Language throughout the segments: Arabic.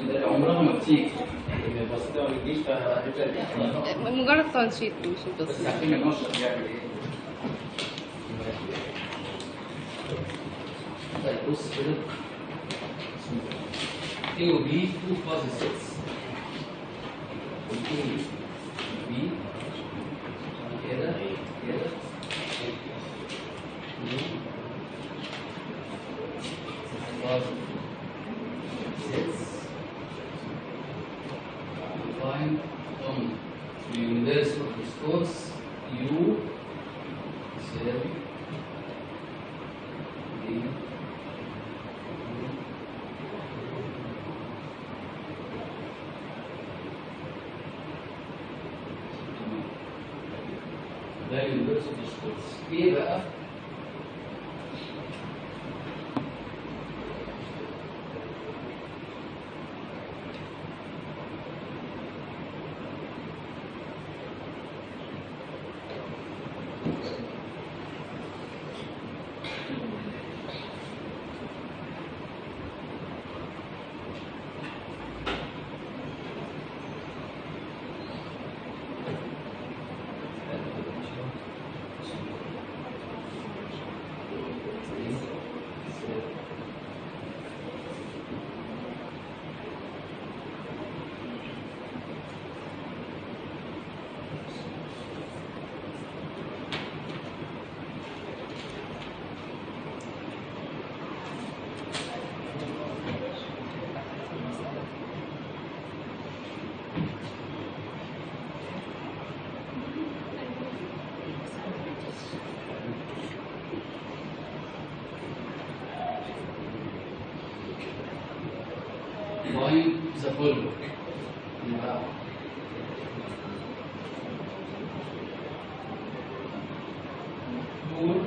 عمرها ما بتيجي. البسيطة ما بتجيش فهتبدأ مجرد تنشيط مش بس التصوير. عارفين النشط بيعمل ايه؟ طيب بص كده A و B two fuzzy sets. A B كده كده fuzzy sets defined on the universal response U يساوي D ده universal response. ايه بقى؟ Find the following. يبقى دول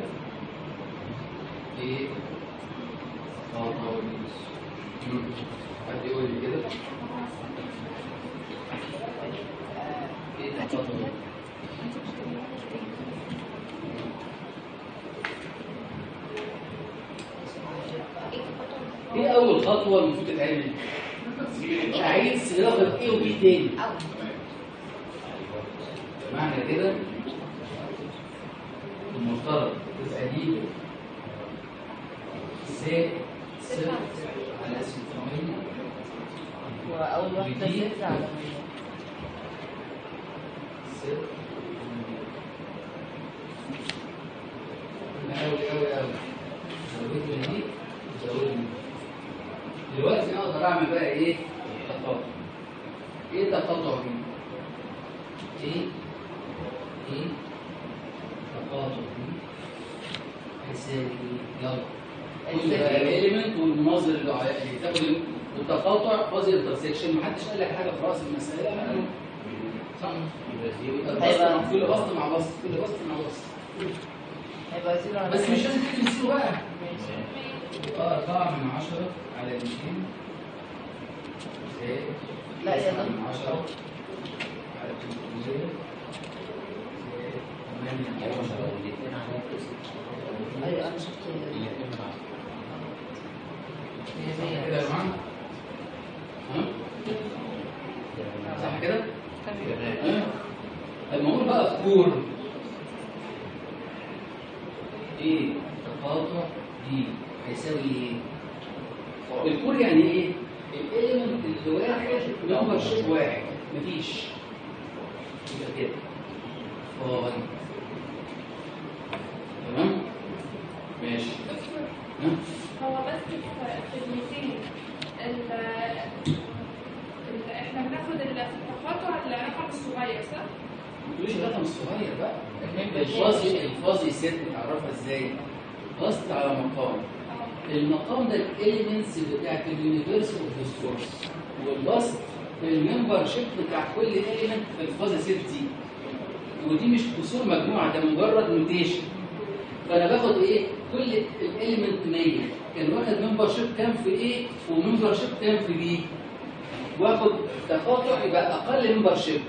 ايه؟ حد يقول لي كده؟ ايه تخاطب؟ ايه أول خطوة المفروض تتعمل؟ عايز ناخد ايه وبي تاني. معنى كده المفترض تبقى دي زائد صفر على 600 وأول واحدة صفر على 100. صفر أوي زودت من دي زودت من دي. دلوقتي أنا أقدر أعمل بقى إيه؟ تقاطع. إيه تقاطع دي؟ إيه تقاطع دي هيساوي يلا كل الإيليمنت والمناظر اللي بتاخد والتقاطع فاز انترسكشن. محدش قال لك حاجة في رأس المسألة صح؟ يبقى كل بسط مع بسط كل بسط مع بسط هيبقى 0 على بس مش لازم تكتب الزيرو بقى. ماشي. 4 من 10 على 200 زائد لا يا 9 ضم. من 10 على 300 زائد 8 من 10. أيوة أنا شفت كده يا جماعة؟ ها؟ صح كده؟ تمام. المهم بقى الكور ايه؟ تقاطع دي هيساوي ايه؟ الكور يعني ايه؟ الاليمنت اللي واحد نمبر شيب واحد مفيش يبقى كده فاي تمام؟ ماشي هو بس في الميتين احنا بناخد التقاطع الرقم الصغير صح؟ مش الرقم الصغير بقى الفازي ست تعرفها ازاي؟ بسط على مقام المقام ده الاليمنتس بتاعت اليونيفرس اوف ريسورس والبسط الممبر شيب بتاع كل اليمنت في الفازي ست دي ودي مش كسور مجموعه ده مجرد نوتيشن. فانا باخد ايه؟ كل الاليمنت 100 كان واخد ممبر شيب كام في ايه وممبر شيب كام في بي واخد تقاطع يبقى اقل ممبر شيب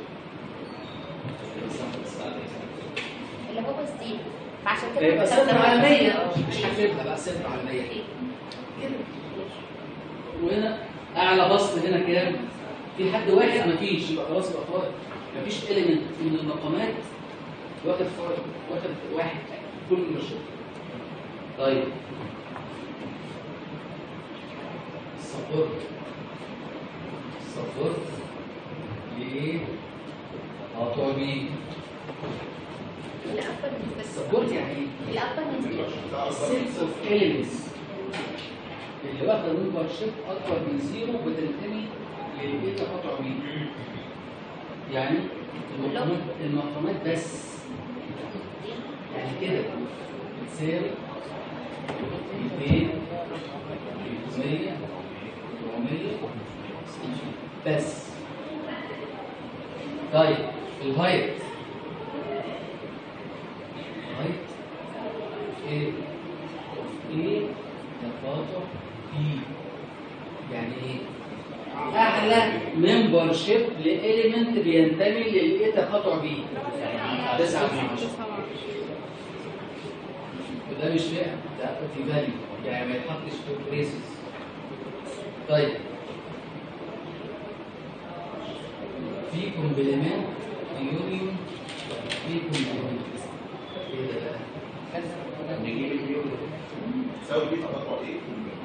اللي هو ستيل فعشان كده يبقى بستخدم 0 على 100 100. مش هكتبها بقى 0 على 100 كده وهنا اعلى بسط هنا كام؟ في حد واحد مفيش، يبقى خلاص يبقى طارق. مفيش اليمنت من المقامات واخد واحد كل مشروع. طيب السبورت ليه؟ قطع بيه. السبورت يعني ايه؟ السيلز اوف اليمنتس اللي واخده ممبر شيب اكبر من زيرو بتنتمي للبيتا قطع بيه. يعني المقامات بس يعني كده بتساوي 200 300 400 بس. طيب الهايت ايه تقاطع بي يعني ايه؟ اعلى ممبر شيب لإليمنت بينتمي للايه تقاطع بي 9 من 10. وده مش فئة، ده في فاليو يعني ما يتحطش في بريسز. طيب في كومبلمنت يونيون في كومبلمنت ايه ده بقى؟ نجيب اليورو تساوي بيتا قطع ايه؟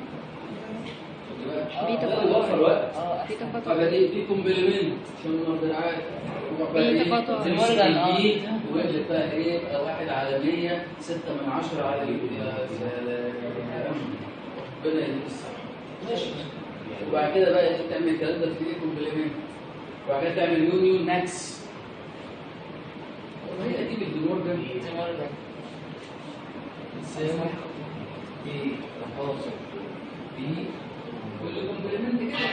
بيتا ده اللي وفر وقت. بيتا قطع طب دي كومبلمنت عشان نقدر عارف بيتا قطع وقلت بقى ايه؟ يبقى 1 على 100 6 من 10 على ربنا يديك الصحة. ماشي. وبعد كده بقى تعمل الكلام ده في كومبلمنت وبعد كده تعمل يونيون ماكس. وهي دي بالديمورجان تساوي بي تفاصل بي كل كومبلمنت كده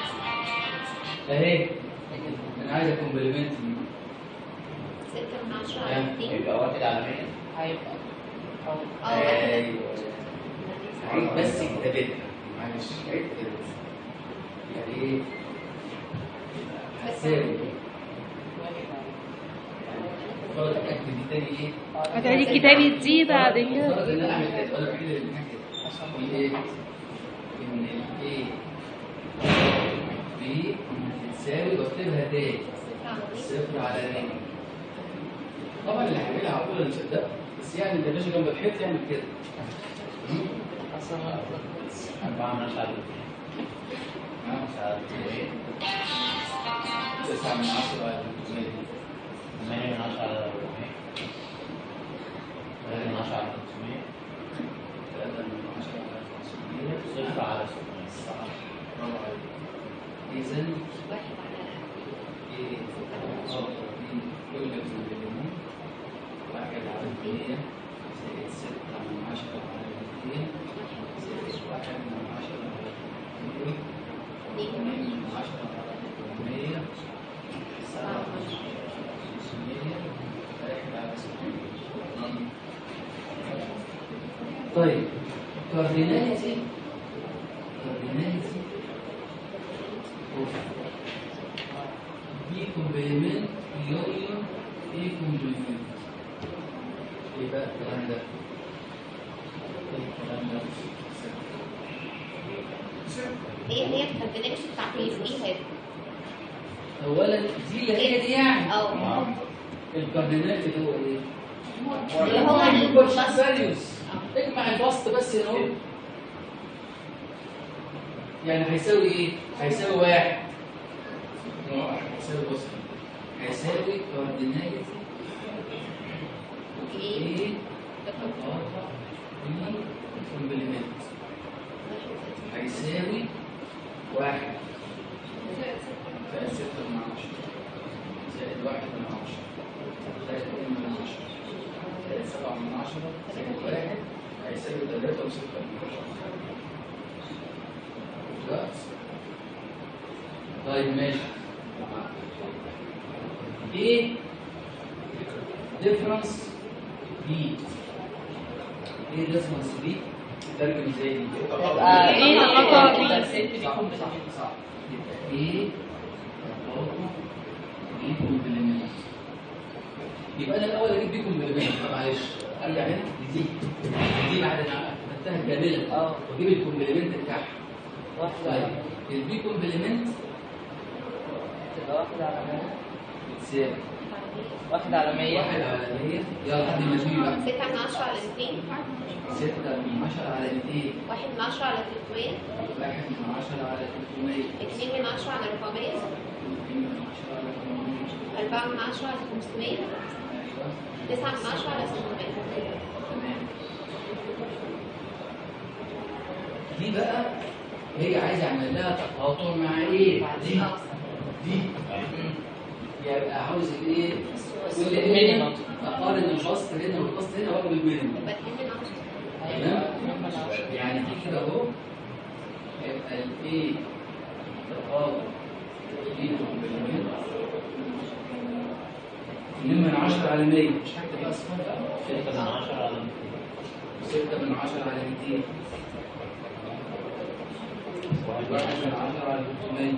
اهي. انا عايز كومبلمنت 6 من 10 على 2 يبقى 1 على 100 هيبقى ايوه. عيد بس كتابتها معلش عيد كتابتها يعني ايه؟ هتساوي فرض اتاكد دي تاني ايه؟ هتعيدي كتابي دي بعد كده. فرض ان انا اعمل كده ولا الوحيد اللي بنعمل كده ايه؟ ان الايه بي تساوي واكتبها تاني 0 على 100. طبعا اللي هيعملها على طول انا مصدقه بس يعني انت ماشي جنب الحيط يعمل كده. 4 من 10 على 9 من 10 على 300 8 من 10 على 400 3 من 10 على 500 3 من 10 على 500 0 على 600. برافو عليك. إذا إيه؟ كل كومبلمنت 1 على 100 زائد 6 من 10 على 200 زائد 1 من 10 على 200 2 من 10 على 400 7 من 10 على 500 1 على 600. طيب كارديناليتي دي كومبلمنت يونيون ايه كومبلمنت ايه بقى الكلام ده؟ ايه اللي هي الكالكوليشن بتاعت اليونين هي؟ اولا دي اللي هي دي يعني الكارديناليتي اللي هو ايه؟ اللي هو البرشن فاليوز. اجمع البسط بس هنا اهو يعني هيساوي ايه؟ هيساوي 1 هيساوي بص هيساوي كارديناليتي ايه تقاطع بي كومبلمنت هيساوي 1 زائد 6 من 10 زائد 1 من 10 زائد 2 من 10 زائد 7 من 10 زائد 1 هيساوي 3 و6 من 10. بس طيب ماشي. ايه ديفرنس بي؟ ايه ديفرنس بي؟ ترجم ازاي دي؟ يبقى ايه تقاطع بي؟ صح. يبقى ايه تقاطع بي كومبلمنت. يبقى انا الاول اجيب بي كومبلمنت. معلش ارجع هنا دي بعد ما عملتها كامله واجيب الكومبلمنت بتاعها واحدة طيب على البي كومبلمنت تبقى واحدة على 100. بتساوي واحدة على 100. 1 على 100. يلا حد يمشي بقى. 6 من 10 على 200. 6 من 10 على 200. 1 من 10 على 300. 1 من 10 على 300. 2 من 10 على 400. 2 من 10 على 400. 4 من 10 على 500. 9 من 10 على 600. تمام. دي بقى هي عايزه اعمل لها تقاطع مع ايه؟ دي يبقى عاوز الايه؟ كل المينيمم. اقارن البسط هنا والبسط هنا واجيب المينيمم. يبقى 2 من 10. تمام؟ يعني دي كده اهو يبقى الايه؟ تقاطع دي كومبلمنت 2 من 10 على 100. مش هكتب بقى اصفار بقى. 6 من 10 على 6 من 10 على 200. 1 من 10 على 300.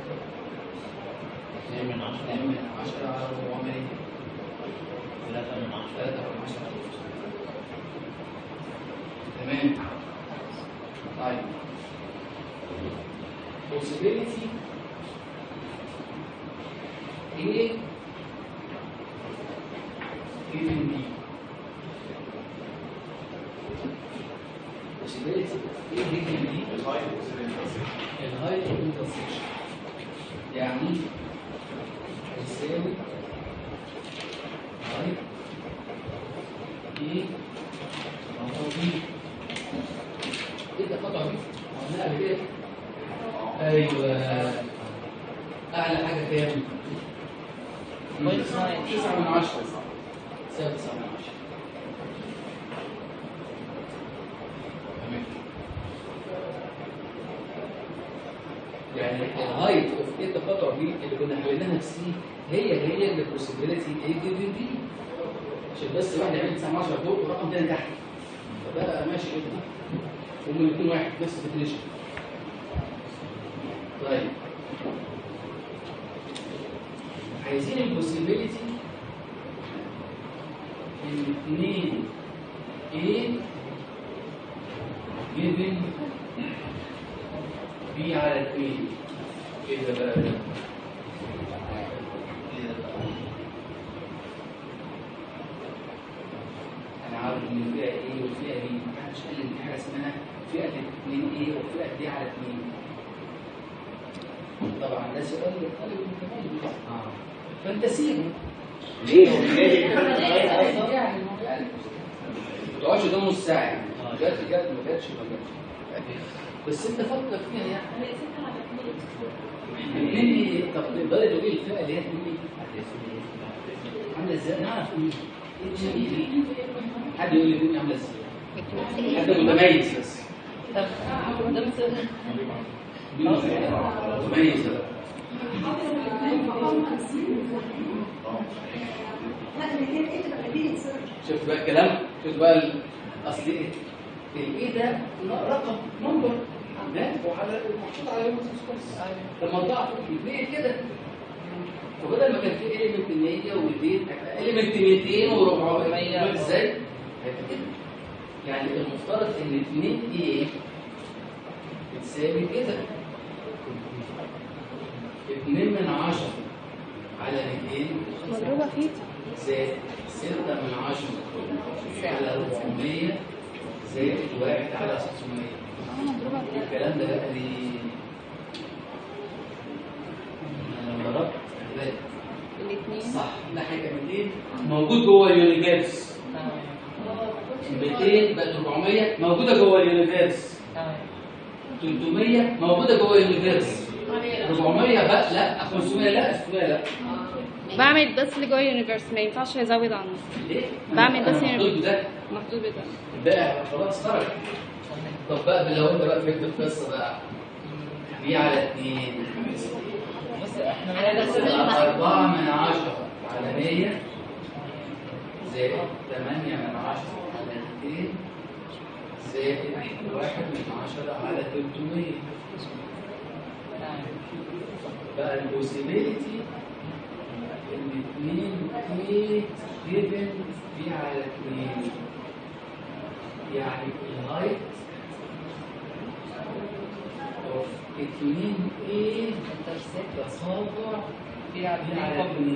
2 من 10 2 من 10 على 400. 3 من 10 3 من 10. تمام. طيب possibility A given B. possibility A given B الهايت intersection يعني يساوي هايت A قطع B. ايه ده قطع B؟ عملناها قبل كده. ايوه اعلى حاجه كام؟ 9 من 10. تساوي 9 من 10. تمام. يعني الهايت اوف ايه تقاطع بي اللي كنا حليناها في سي هي البوسيبيليتي ايه جيفن بي. عشان بس واحد يعمل 9 من 10 فوق ورقم تاني تحت. فبقى ماشي جدا. هما الاثنين واحد نفس الديفينيشن. طيب عايزين البوسيبيليتي ان 2 A given B على 2. كده بقى كده انا عارف ان الفئه A والفئه B محدش قال ان في حاجه اسمها فئه 2 A وفئه D على 2. طبعا ده سؤال للطالب المتميز. فانت سيبه. ليه؟ يعني ما تقعدش قدام نص ساعه يعني. جت ما جاتش. بس انت فكر فيها يعني. مني طب تقدري تقولي الفئه اللي هي 2 عامله ازاي؟ نعرف مين؟ حد يقول لي مين عامله ازاي؟ حد متميز بس. متميز بقى. شفت بقى الكلام؟ شفت بقى اصل ايه ده رقم نمبر ده وعلى محطوط على يوم السكورس. لما ضاع ليه كده؟ فبدل ما كان في اليمنت 100 و200 اليمنت 200 و400 ازاي؟ هيبقى كده. يعني المفترض ان 2 ايه بتساوي كده 2 من 10 على 200 مضروبة فيه زائد 6 من 10 على 400 زائد 1 على 600. مضروبة فيه. الكلام ده بقى ليه؟ انا لما ضربت الاثنين صح ده هيبقى 200 موجود جوه اليونيفيرس. 200 بقت 400 موجوده جوه اليونيفيرس. 300 موجوده جوه اليونيفيرس. 400 بقى لا 500 لا 600 لا. بعمل بس اللي جوه اليونيفرس ما ينفعش ازود عنه. ليه؟ بعمل بس محدود ده محدود بده. الباقي خلاص خرج. طب بقى لو انت بقى فهمت القصه بقى دي على 2 بص احنا 4 من 10 على 100 زائد 8 من 10 على 200 زائد 1 من 10 على 300. بقى البوسيبيليتي ان 2 كي جيفن بي على 2 يعني الهايت اوف 2 ايه انترسكت تصابع في على على اتنين 2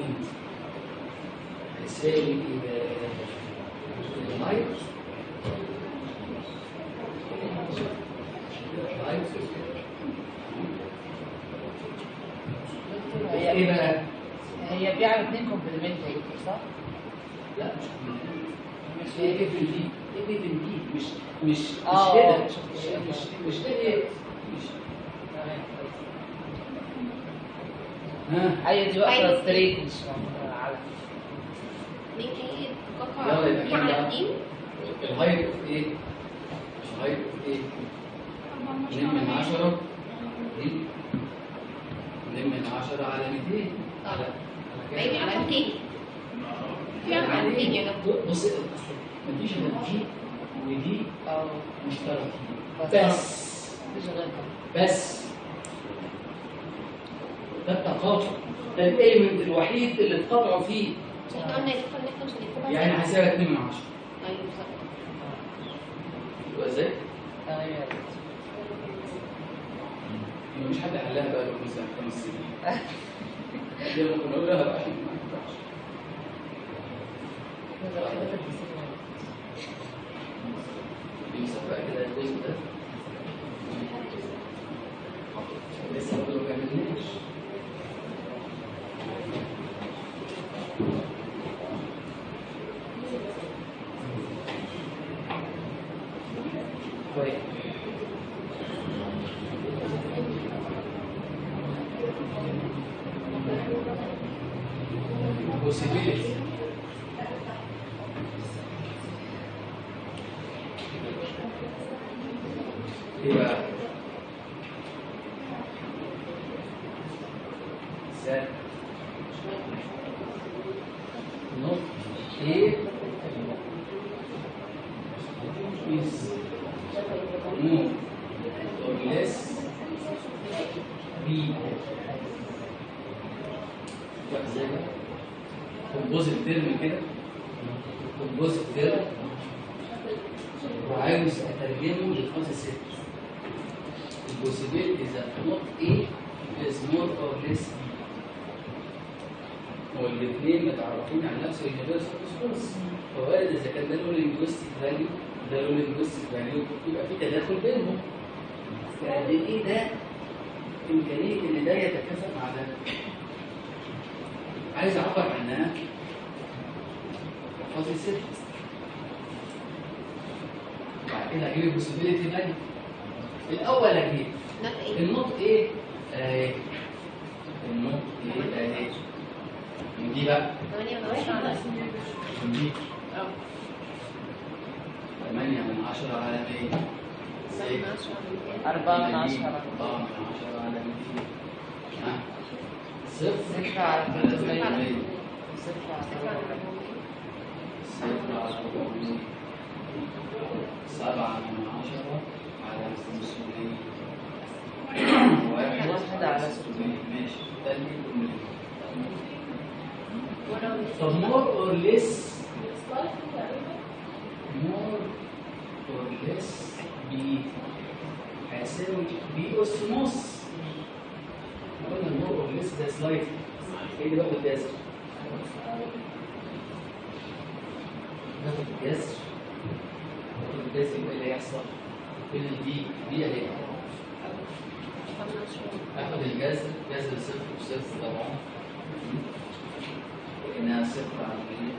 يساوي ايه بقى؟ الهايت ايه بقى؟ هي بي على اتنين كومبلمنتري صح؟ لا مش مش ايه هي ابن دي ايه ابن دي مش اه كده شفت مش ده ايه مش ها ايوه دي واقفه أيوة. ستريت مش على مين ايه يلا يبقى كوكا كام على بقى؟ اتنين الهايت ايه؟ الهايت ايه؟ 2 من 10 دي 2 من 10 على 200 على باين على 200 في على 200 يا جماعه. بص اصل مفيش غير دي ودي اه مشتركين بس مفيش غيرها بس ده التقاطع ده الاليمنت الوحيد اللي اتقاطعوا فيه احنا قلنا يدخل ان احنا مش هنكتبها يعني زي- هيساوي 2 من 10 ايوه بالظبط. يبقى ازاي؟ تمام يا ريت. مفيش حد حلها بقى له مثلا 5 سنين دي ممكن نقولها بقى عشان ما ينفعش يمسك بقى كده الجزء ده لسه برضه ما كملناش طيب possibility ايه بقى؟ سهل نقط A is more or less B بقى ازاي بقى؟ كومبوزيت ترم كده كومبوزيت ترم وعاوز اترجمه لفاز 6 البوسيبيلتي ذات نوت A is more or less B هو الاثنين متعرفين على نفس اليونيفرسال ريسبونس فوارد اذا كان ده له لينجويستيك فاليو ده له لينجويستيك فاليو يبقى في تداخل بينهم فقد ايه ده امكانيه ان ده يتكافئ مع ده عايز اعبر عنها فاضي 6 بعد كده هجيب البوسيبيليتي فاليو الاول اجيب نوت ايه النوت ايه اهي النوت ايه اهي من دي بقى 8 من 10 على من دي 8 من 10 على 100 8 من 10 على 200 4 من 10 4 من 10 على 200 ها صفر صفر على 300 صفر على صفر على صفر على 400 صفر على 400 7 من 10 على 500 واحد على 600 ماشي ده اللي كله طب more or less B هيساوي B أس نص قلنا more or less ده سلايد ايه اللي باخد جذر؟ باخد الجذر باخد الجذر يبقى اللي هيحصل بين دي اهي اخد الجذر جذر صفر وصفر طبعا انها صفر على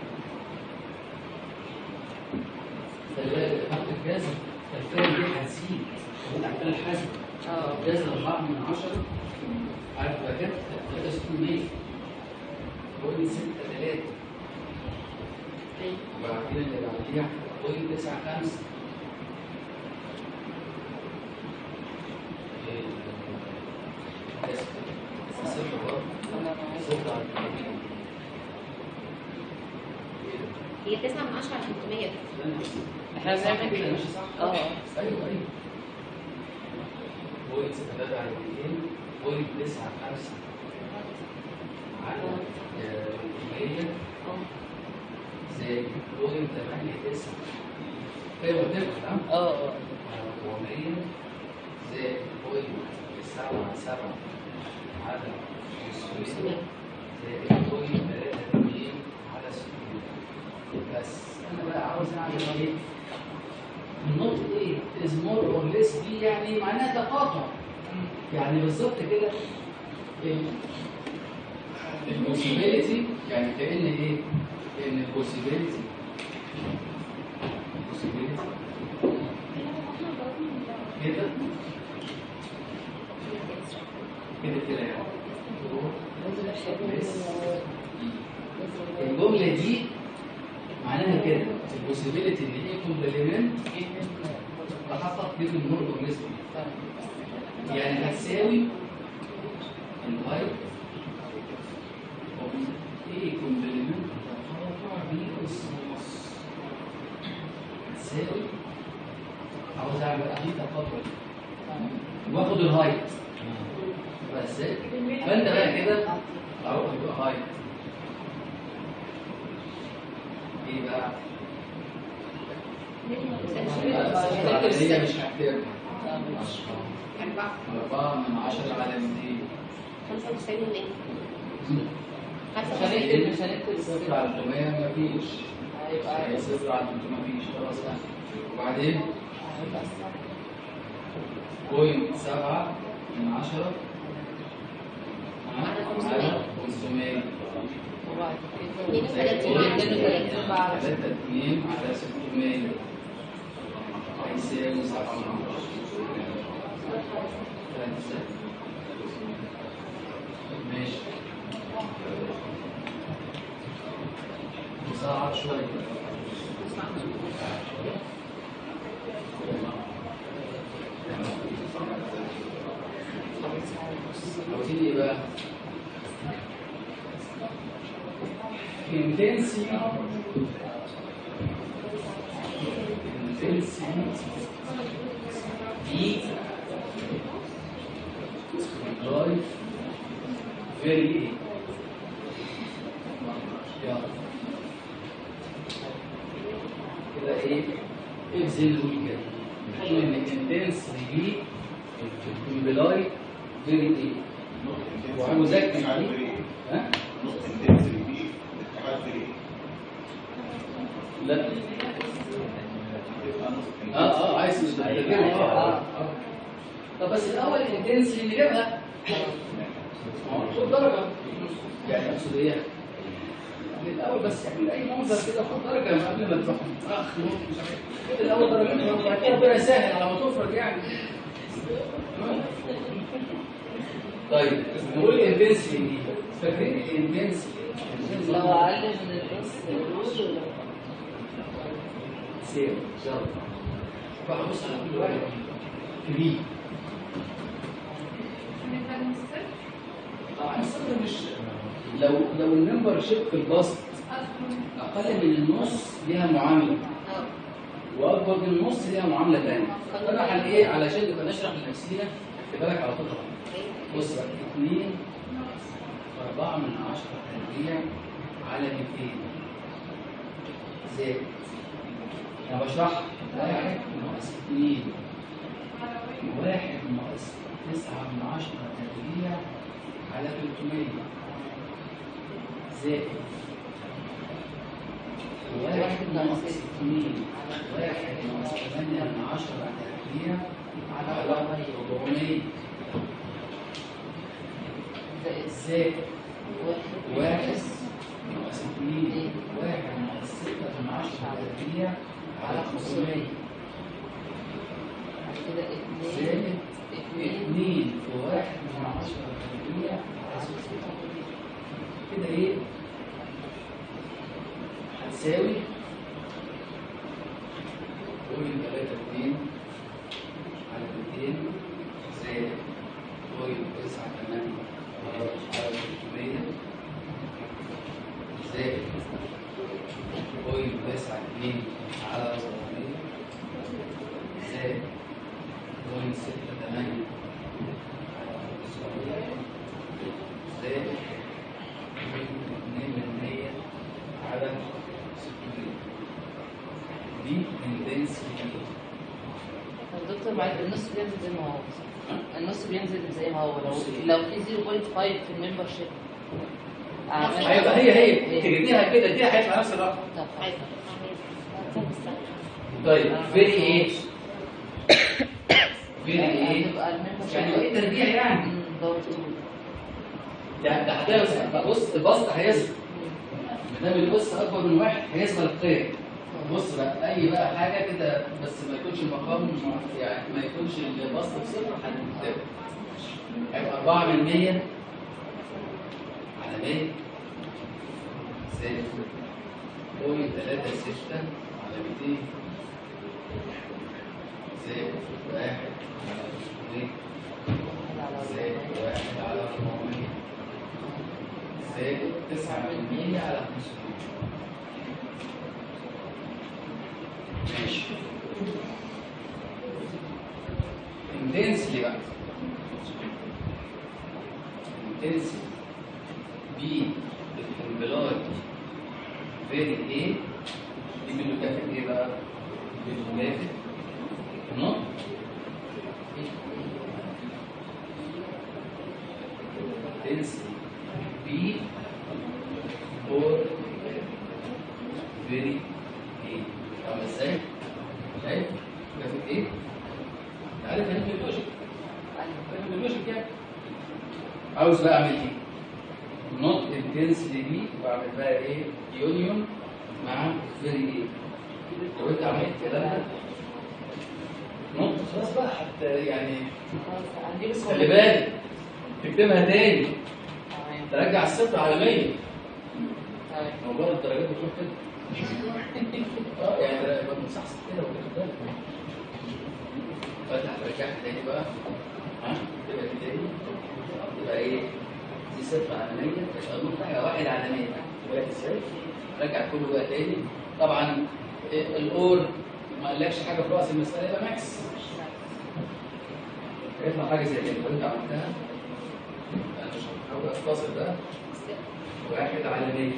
100 خلي بالك اخد الجذر الفرق دي هتزيد موجود على الحاسب جذر 4 من 10 عارف بقى كام؟ 3600 بوينت 6 3 وبعد كده اللي بعديها بوينت 9 5 صفر برضه صفر على 300 هي 9 من 10 على 300 احنا بنعمل كده كده ماشي صح؟ ايوه بوينت 3 على 200 بوينت 9 5 على 100 زائد بوينت 8 9 ايوه تبقى تمام؟ 400 زائد بوينت 7 على 500 زائد بوينت 83 على 600. بس انا بقى عاوز اعمل ايه؟ النقطة ايه؟ is more or less دي يعني معناها تقاطع. يعني بالظبط كده البوسيبيليتي، يعني كأن ايه؟ كأن البوسيبيليتي كده كده يعني الجملة دي معناها كده البوسيبيليتي ان هي كومبلمنت تحقق في النور اورجانيزم، يعني هتساوي الهايت اوف ايه كومبلمنت بي اس نص، هتساوي عاوز اعمل اكيد تقاطع واخد الهايت بس. فانت بقى كده اهو يبقى هايت ايه بقى؟ هي مش هحتاج 4 من 10 على 200 95 مش هنكتب صفر على 300 مفيش، هيبقى صفر على 300 مفيش خلاص بقى. وبعدين بوينت 7 من 10 على 500 وبعد كده 32 بقى 2 على 600 هيساوي 7 من 10. ماشي نصعب شوية. عاوزين ايه بقى؟ intensity heat life very يلا كده ايه؟ ابذل دول كده نقول ان intensity heat امبلاي very ايه؟ ومذكر عليه ها؟ لا عايز تجيبها طب بس الاول الانتنسي نجيبها خد درجه، يعني اقصد ايه؟ يعني الاول بس يعني اي منظر كده خد درجه قبل ما تروح مش عارف خد الاول درجتها وبعد كده ربنا يسهل على ما تفرج يعني. طيب نقول الانتنسي دي فاكرين الانتنسي لو اقل من النص سير يلا بقى بص على كل واحد كبير. طبعا الصفر مش لو النمبر شيب في البسط اقل من النص ليها معامله واكبر من النص ليها معامله ثانيه. فانا على ايه علشان نبقى نشرح لنفسينا خلي بالك على طول. بص بقى 2 4 من 10 تربيع على 200 زائد انا بشرح 1 ناقص 2 1 ناقص 9 من 10 تربيع على 300 زائد 1 ناقص 2 1 ناقص 8 من 10 تربيع على 400 زائد 1 ناقص 2 1 ناقص 6 من 10 تربيع على 500 كده زائد 2 في 1 من 10 تربيع كده ايه؟ هتساوي بوينت 32 على 200 زائد بوينت 98 على 300 زائد بوينت 92 على 400 زائد بوينت 68 على 500 زائد بوينت 2% على 600 دي intensity. الدكتور معاك النص ده زي ما هو النص بينزل زي ما هو لو في 0.5 في الممبر شيب هيبقى هي تجديها كده دي هيطلع نفس الرقم. طيب فيري ايه؟ فيري ايه؟ يعني ايه تربيع يعني؟ ده هتبقى بص البسط هيصغر. ما دام البسط اكبر من واحد هيصغر القيم. بص بقى اي بقى حاجه كده بس ما يكونش المقام يعني ما يكونش البسط بصفر هنكتبه. هيبقى 4 من 100 على 100 زائد 0.36 على 200 زائد 1 على 200 زائد 1 على 400 زائد 9% على 500. ماشي. intensely بقى intensely B بالانبلاج فيري A دي بالمكافئ ايه بقى؟ بالمكافئ نوت intensely B or very A. فاهم ازاي؟ شايف؟ مكافئ ايه؟ عارف يعني ايه لوجيك؟ عارف اللوجيك يعني؟ عاوز بقى اعمل ايه؟ نوت انتنسلي دي واعمل بقى ايه؟ يونيون مع فيري ايه؟ لو انت عملت كده ده نوت خلاص بقى حتى يعني خلي بالك تكتبها تاني ترجع الصفر على 100 موضوع الدرجات بتروح كده يعني ده يبقى مصحصح كده وكده بالك فتح رجعها تاني بقى تبقى دي تاني تبقى ايه؟ دي صفر على 100 تبقى النقطة 1 على 100 بالك ازاي؟ رجع كله بقى تاني طبعا الاور ما قالكش حاجة في رأس المسألة يبقى ماكس يطلع حاجة زي كده لو انت عملتها انا مش هحاول اختصر ده 1 على 100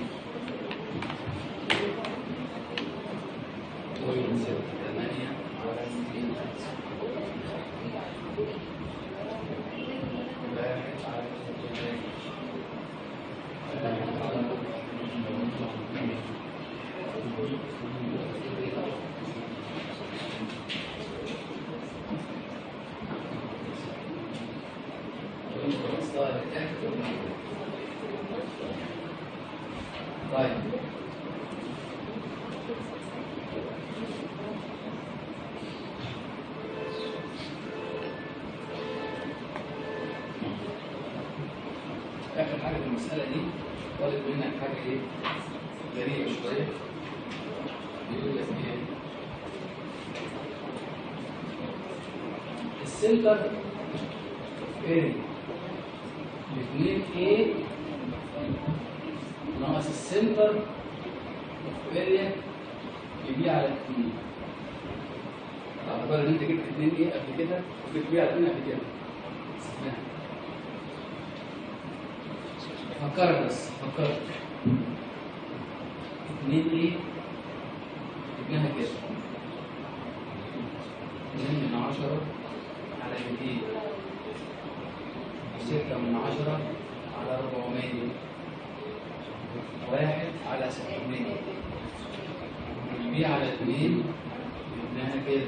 طيب آخر حاجة في المسألة دي طالب منك حاجة إيه؟ غريبة شوية بيقول لك إيه؟ السنتر اريا 2A ناقص السنتر اريا B على 2 اعتبر ان انت جبت 2A قبل كده وجبت B على 2 قبل كده فكرك بس فكرك 2A جبناها كده 2 من 10 على 200 6 من 10 على 400 1 على 600 والبي على 2 جبناها كده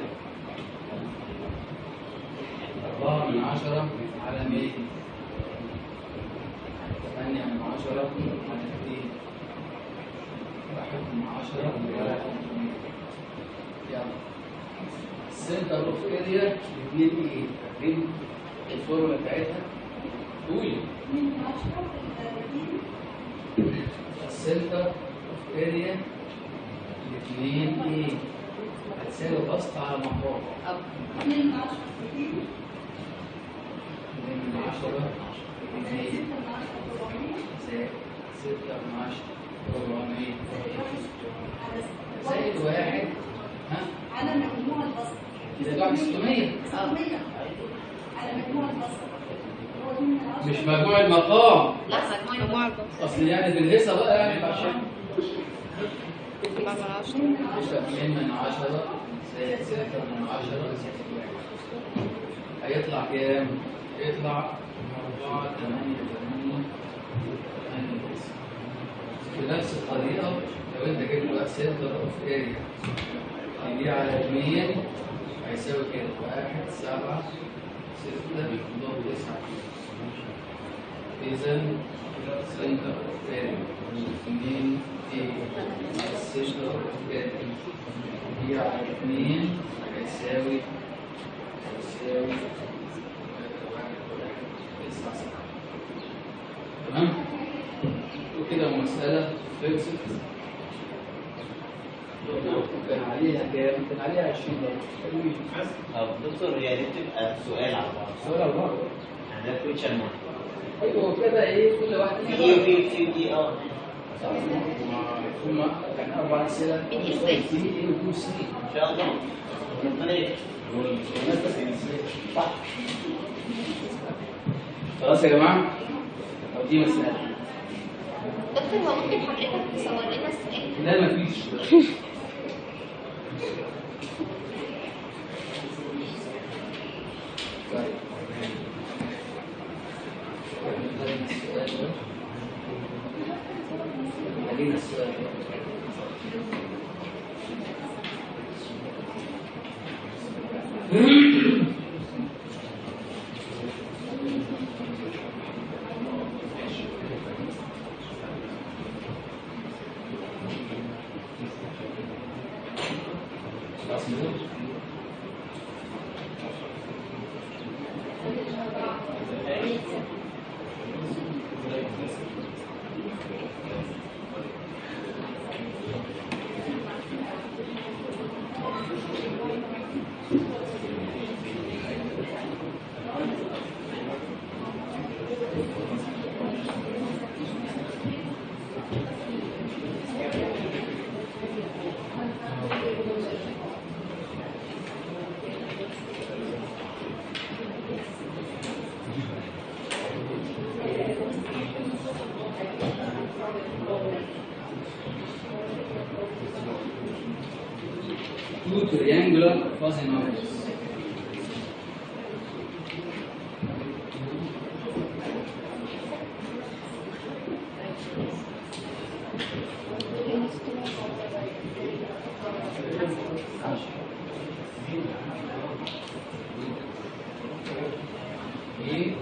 4 من 10 على 100 8 من 10 على 200 1 من 10 على 500 يلا السنتر اوف اريا 2 ايه؟ فاكرين الفورمولا بتاعتها؟ قولي السنتر اوف اريا 2 ايه؟ هتساوي بسط على محور 2 من 10 زائد 6 من 10 400 زائد 1 على مجموع البسط إذا جاء 600 على مجموع البسط مش مجموع المقام لا مجموع البسط اصل يعني بالهيصه بقى يعني عشان 4 من 10 2 من 10 زائد 6 من 10 زائد 1 هيطلع كام؟ هيطلع 4 8 8 بنفس الطريقة لو انت جبت بقى سنتر اوف اريا دي على 2 هيساوي كده 1 7 6 نقطة 9 إذا سنتر اوف اريا 2 سنتر اوف اريا دي على 2 هيساوي 9 تمام؟ وكده مسألة خلصت. كان عليها كام؟ كان عليها 20 درجة. طب دكتور هي دي بتبقى سؤال على بعض. سؤال على بعض. يعني ده كويشن مارك. ايوه كده ايه كل واحد في دي صح. هما كان 4 أسئلة. من إزاي؟ سي اي وبي سي. ان شاء الله. ربنا يكرم. صح. خلاص يا جماعة؟ طب دي مسألة. دكتور هو ممكن حضرتك تصور لنا السؤال؟ لا مفيش. طيب. خلينا السؤال two triangular fuzzy numbers. A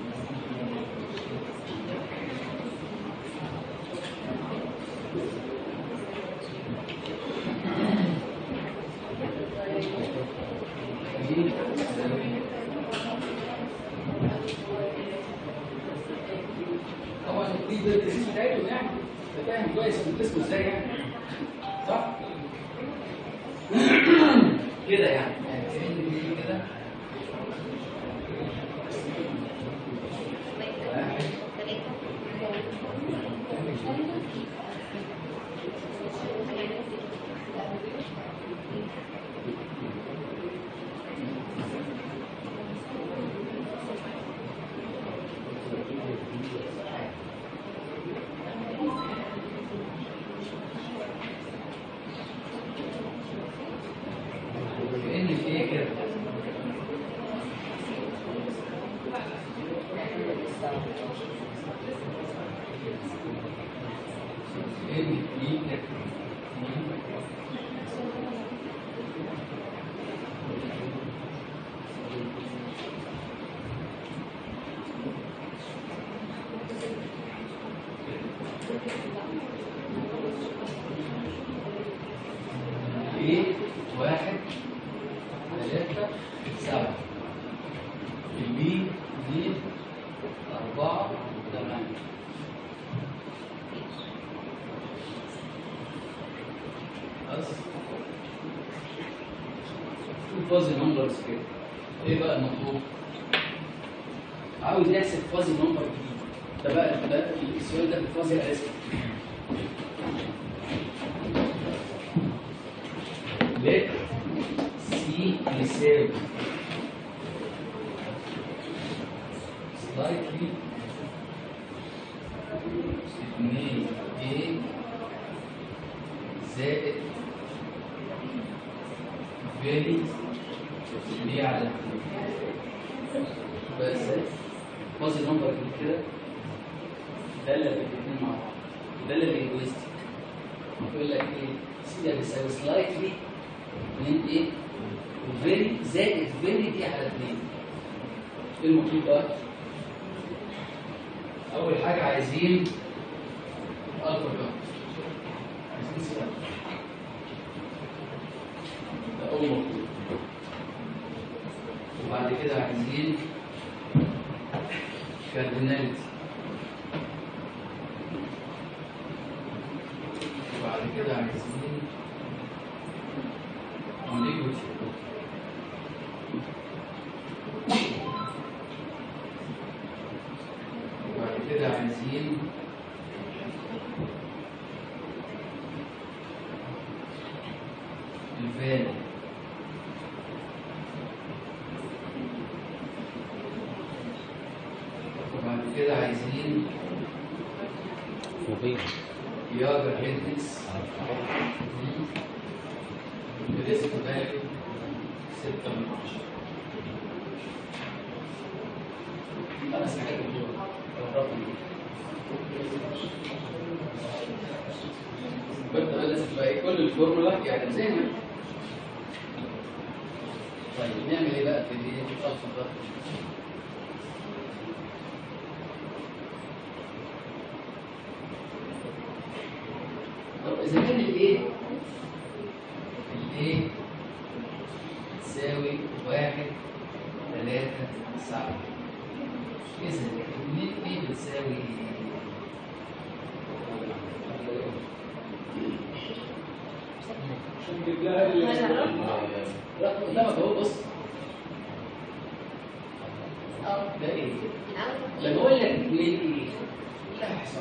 طبعا دي التدريس بتاعته يعني انت فاهم كويس بتدرسه ازاي يعني صح؟ كده يعني كأن دي كده كأن في ايه كده كأن في كده ايه 1 3 7 البي دي 4 8 خلاص فازي نمبرز كده ايه بقى المطلوب؟ عاوز يحسب فازي نمبر جديد ده بقى ده السؤال ده في فازي اسف let C يساوي slightly 2 A زائد very B على بس فاضي نمبر كده داله الاثنين مع بعض. داله لينجويستيك يقول لك ايه؟ سي ده بيساوي سلايتلي من ايه؟ فيري زائد فيري دي على 2. ايه المطلوب بقى؟ اول حاجه عايزين الفا بقى. عايزين سلايت. ده اول مطلوب. وبعد كده عايزين كارديناليتي. وبعد كده عايزين ambiguity. وبعد كده عايزين الفالي. وبعد كده عايزين ياجر هيدكس بريسك فاليو 6 من 10. 5 حاجات دول الرقم برضه لازم تبقى كل الفورمولا يعني زي ما. طيب نعمل ايه بقى في الالفا بقى؟ طب اذا كان الايه تساوي 1 3 7 اذا 2 ايه بتساوي لا قدامك اهو بص. ده ايه؟ لما اقول لك 2 ايه؟ لا حساب.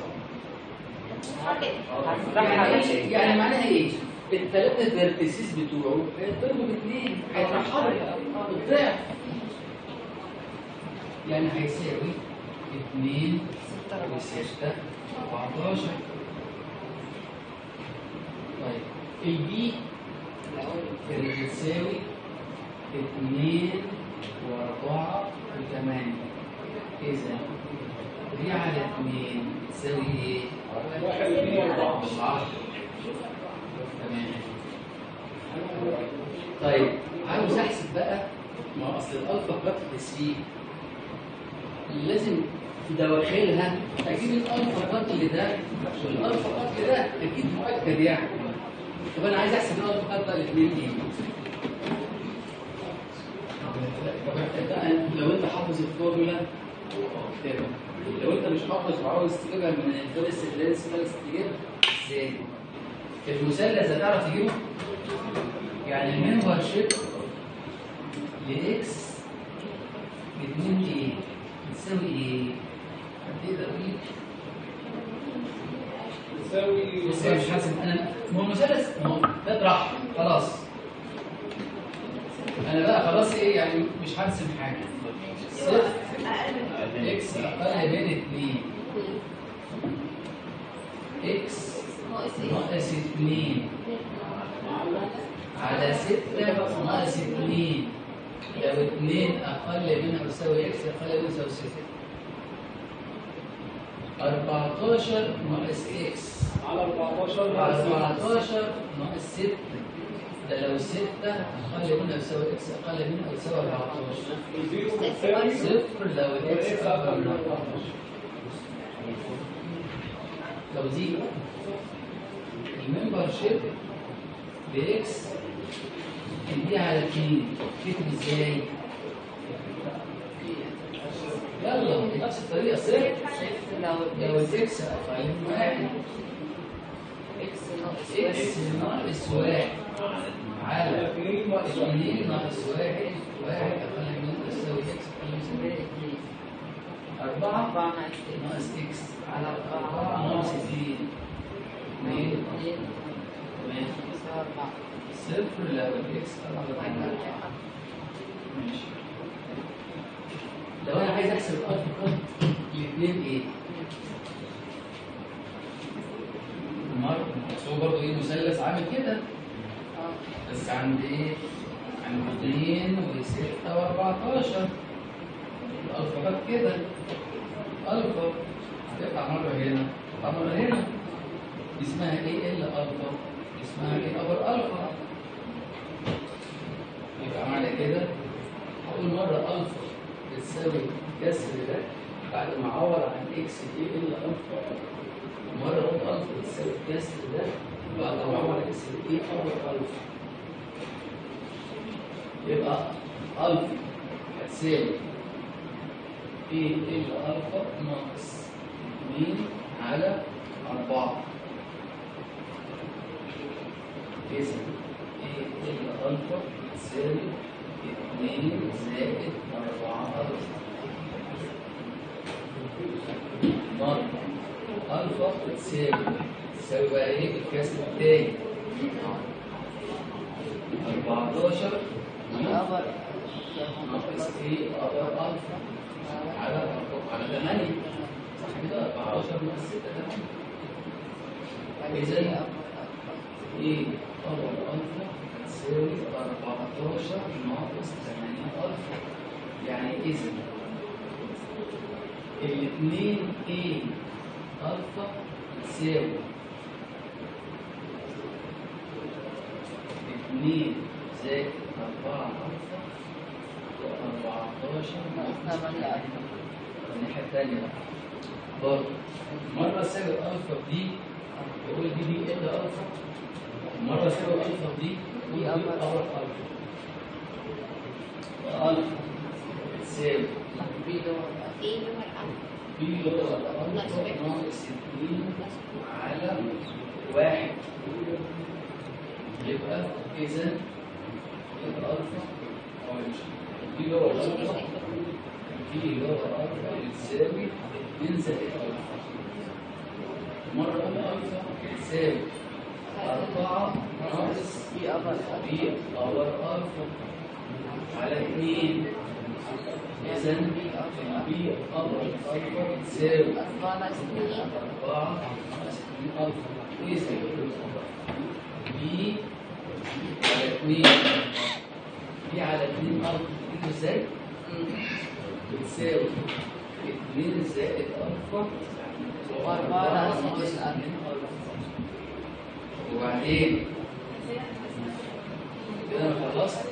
يعني معناها ايه؟ الثلاثه فيرتيسز بتوعه هيضربوا باثنين هيترحلوا بالضعف. يعني هيساوي 2 و6 14. طيب البي كانت بتساوي 2 و4 و8. إذا دي على 2 تساوي إيه؟ 1 و2 و4 تمام. طيب عاوز أحسب بقى، ما أصل الألفا كارتلس فيه لازم في دواخلها أجيب الألفا كارتل ده والألفا كارتل ده أكيد مؤكد يعني. طب أنا عايز أحسب الألفا كارتل الاثنين إيه؟ لو انت حافظ الفورمولا اكتبها، لو انت مش حافظ وعاوز تجيبها من الفيرست لينس تجيبها ازاي؟ المثلث هتعرف تجيبه؟ يعني المنور شيب لاكس 2 ايه بتساوي ايه؟ هتقدر تقول بتساوي مش حاسب انا ما هو المثلث ما هو ده براحتك خلاص. انا بقى خلاص ايه يعني مش هرسم حاجه. صفر اكس اقل من 2 اكس ناقص 2 على 6 ناقص 2. لو 2 اقل منها بتساوي اكس اقل منها بتساوي 6. 14 ناقص اكس على 14 ناقص 6. ده لو 6 أقل منها بتساوي إكس أقل منها بتساوي 14. صفر لو الإكس أكبر من 14. لو دي الممبر شيب بإكس دي على 2 كتب إزاي؟ يلا بنفس الطريقة صفر لو الإكس أقل من 1 إكس ناقص 1 على 2 ناقص 1 أقل من تساوي إكس أقل من 4 ناقص إكس على 4 ناقص 2 2 صفر لو الإكس أقل من 4. ماشي. لو أنا عايز أحسب الألفا الاثنين إيه؟ هو برضه ايه مثلث عامل كده بس عند ايه؟ عند 2 و6 و14. الألفا كانت كده ألفا هتقطع مرة هنا تقطع مرة هنا دي اسمها ايه ال ألفا دي اسمها ايه أبر ألفا يبقى معنى كده هقول مرة ألفا بتساوي كسر ده بعد ما أعوض عن إكس دي ال ألفا مرة أقول ألفا بتساوي كسر ده بعد ما أعوض عن إكس دي أبر ألفا يبقى ألفا هتساوي ايه ال ألفا ناقص 2 على 4 إذا ايه ال ألفا بتساوي 2 زائد 4 ألفا مرة ألفا بتساوي بقى ايه الكسر التاني 14 ناقص ايه أبر ألفا على 8 صح كده 14 ناقص 6 8 إذا ايه أبر ألفا تساوي 14 ناقص 8 ألفا يعني إذا الاثنين ايه ألفا تساوي 2 زائد 4 ألفا 14 ناقص 8 الناحية التانية بقى برضه مرة أساوي ألفا بدي بقول دي ال ألفا مرة أساوي ألفا بدي بقول دي أبر ألفا ألفا تساوي ايه اللي هو بي لغة ألفا ناقص 2 على 1 يبقى إذا الألفا بي لغة ألفا بي لغة ألفا بتساوي 2 زائد ألفا مرة ألفا بتساوي 4 ناقص بي أبر ألفا على 2 إذا بي أبر ألفا تساوي 4 ناقص 2 ألفا إذا بي على 2 بي على 2 ألفا تجيبه إزاي؟ بتساوي 2 زائد ألفا و4 ناقص 2 ألفا وبعدين كده أنا خلصت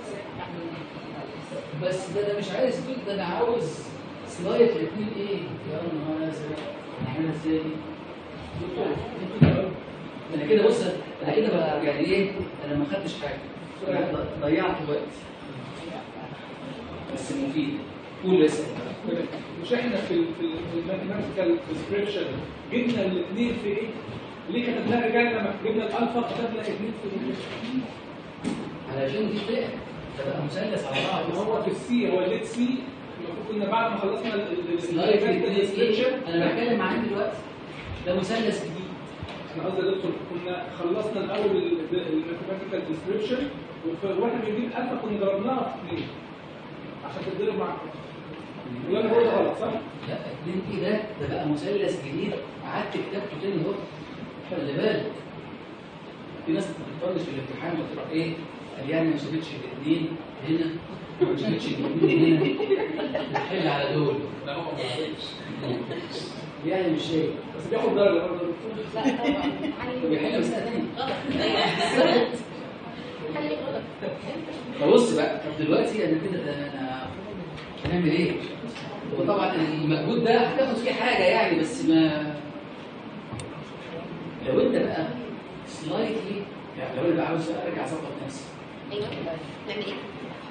بس ده انا مش عايز دول ده انا عاوز سلايد الاثنين ايه يا نهار ازرق هنعملها ازاي دكتور انا كده بص انا كده بقى يعني ايه انا ما خدتش حاجه أنا ضيعت وقت بس مفيد قول بس مش احنا في الماثيماتيكال ديسكريبشن جبنا الاثنين في ايه؟ ليه كتبناها رجعنا لما جبنا الالفا كتبنا اثنين في ايه؟ علشان دي فئه ده بقى مثلث على بعض هو في السي هو الليت سي المفروض كنا بعد ما خلصنا سلايد ديسكريبشن انا بتكلم معاك دلوقتي ده مثلث جديد انا قصدي دكتور كنا خلصنا الاول الماثيماتيكال ديسكريبشن واحنا بنجيب الفا كنا ضربناها في 2 عشان تتضرب مع ولا انا بقول غلط صح؟ لا 2 ايه ده بقى مثلث جديد قعدت كتبته تاني اهو خلي بالك في ناس بتطنش في الامتحان وتروح ايه قال يعني ما شافتش الاثنين هنا ما شافتش الاثنين هنا بتحل على دول لا هو ما بيعملش يعني مش شايف بس بياخد درجه برضه لا طبعا بيحل مسألة تانية غلط خلي غلط فبص بقى طب دلوقتي انا كده انا هنعمل ايه؟ وطبعا المجهود ده هتاخد فيه حاجه يعني بس ما لو انت بقى سلايتلي يعني لو انا بقى عاوز ارجع اظبط نفسي ايوه نعمل ايه؟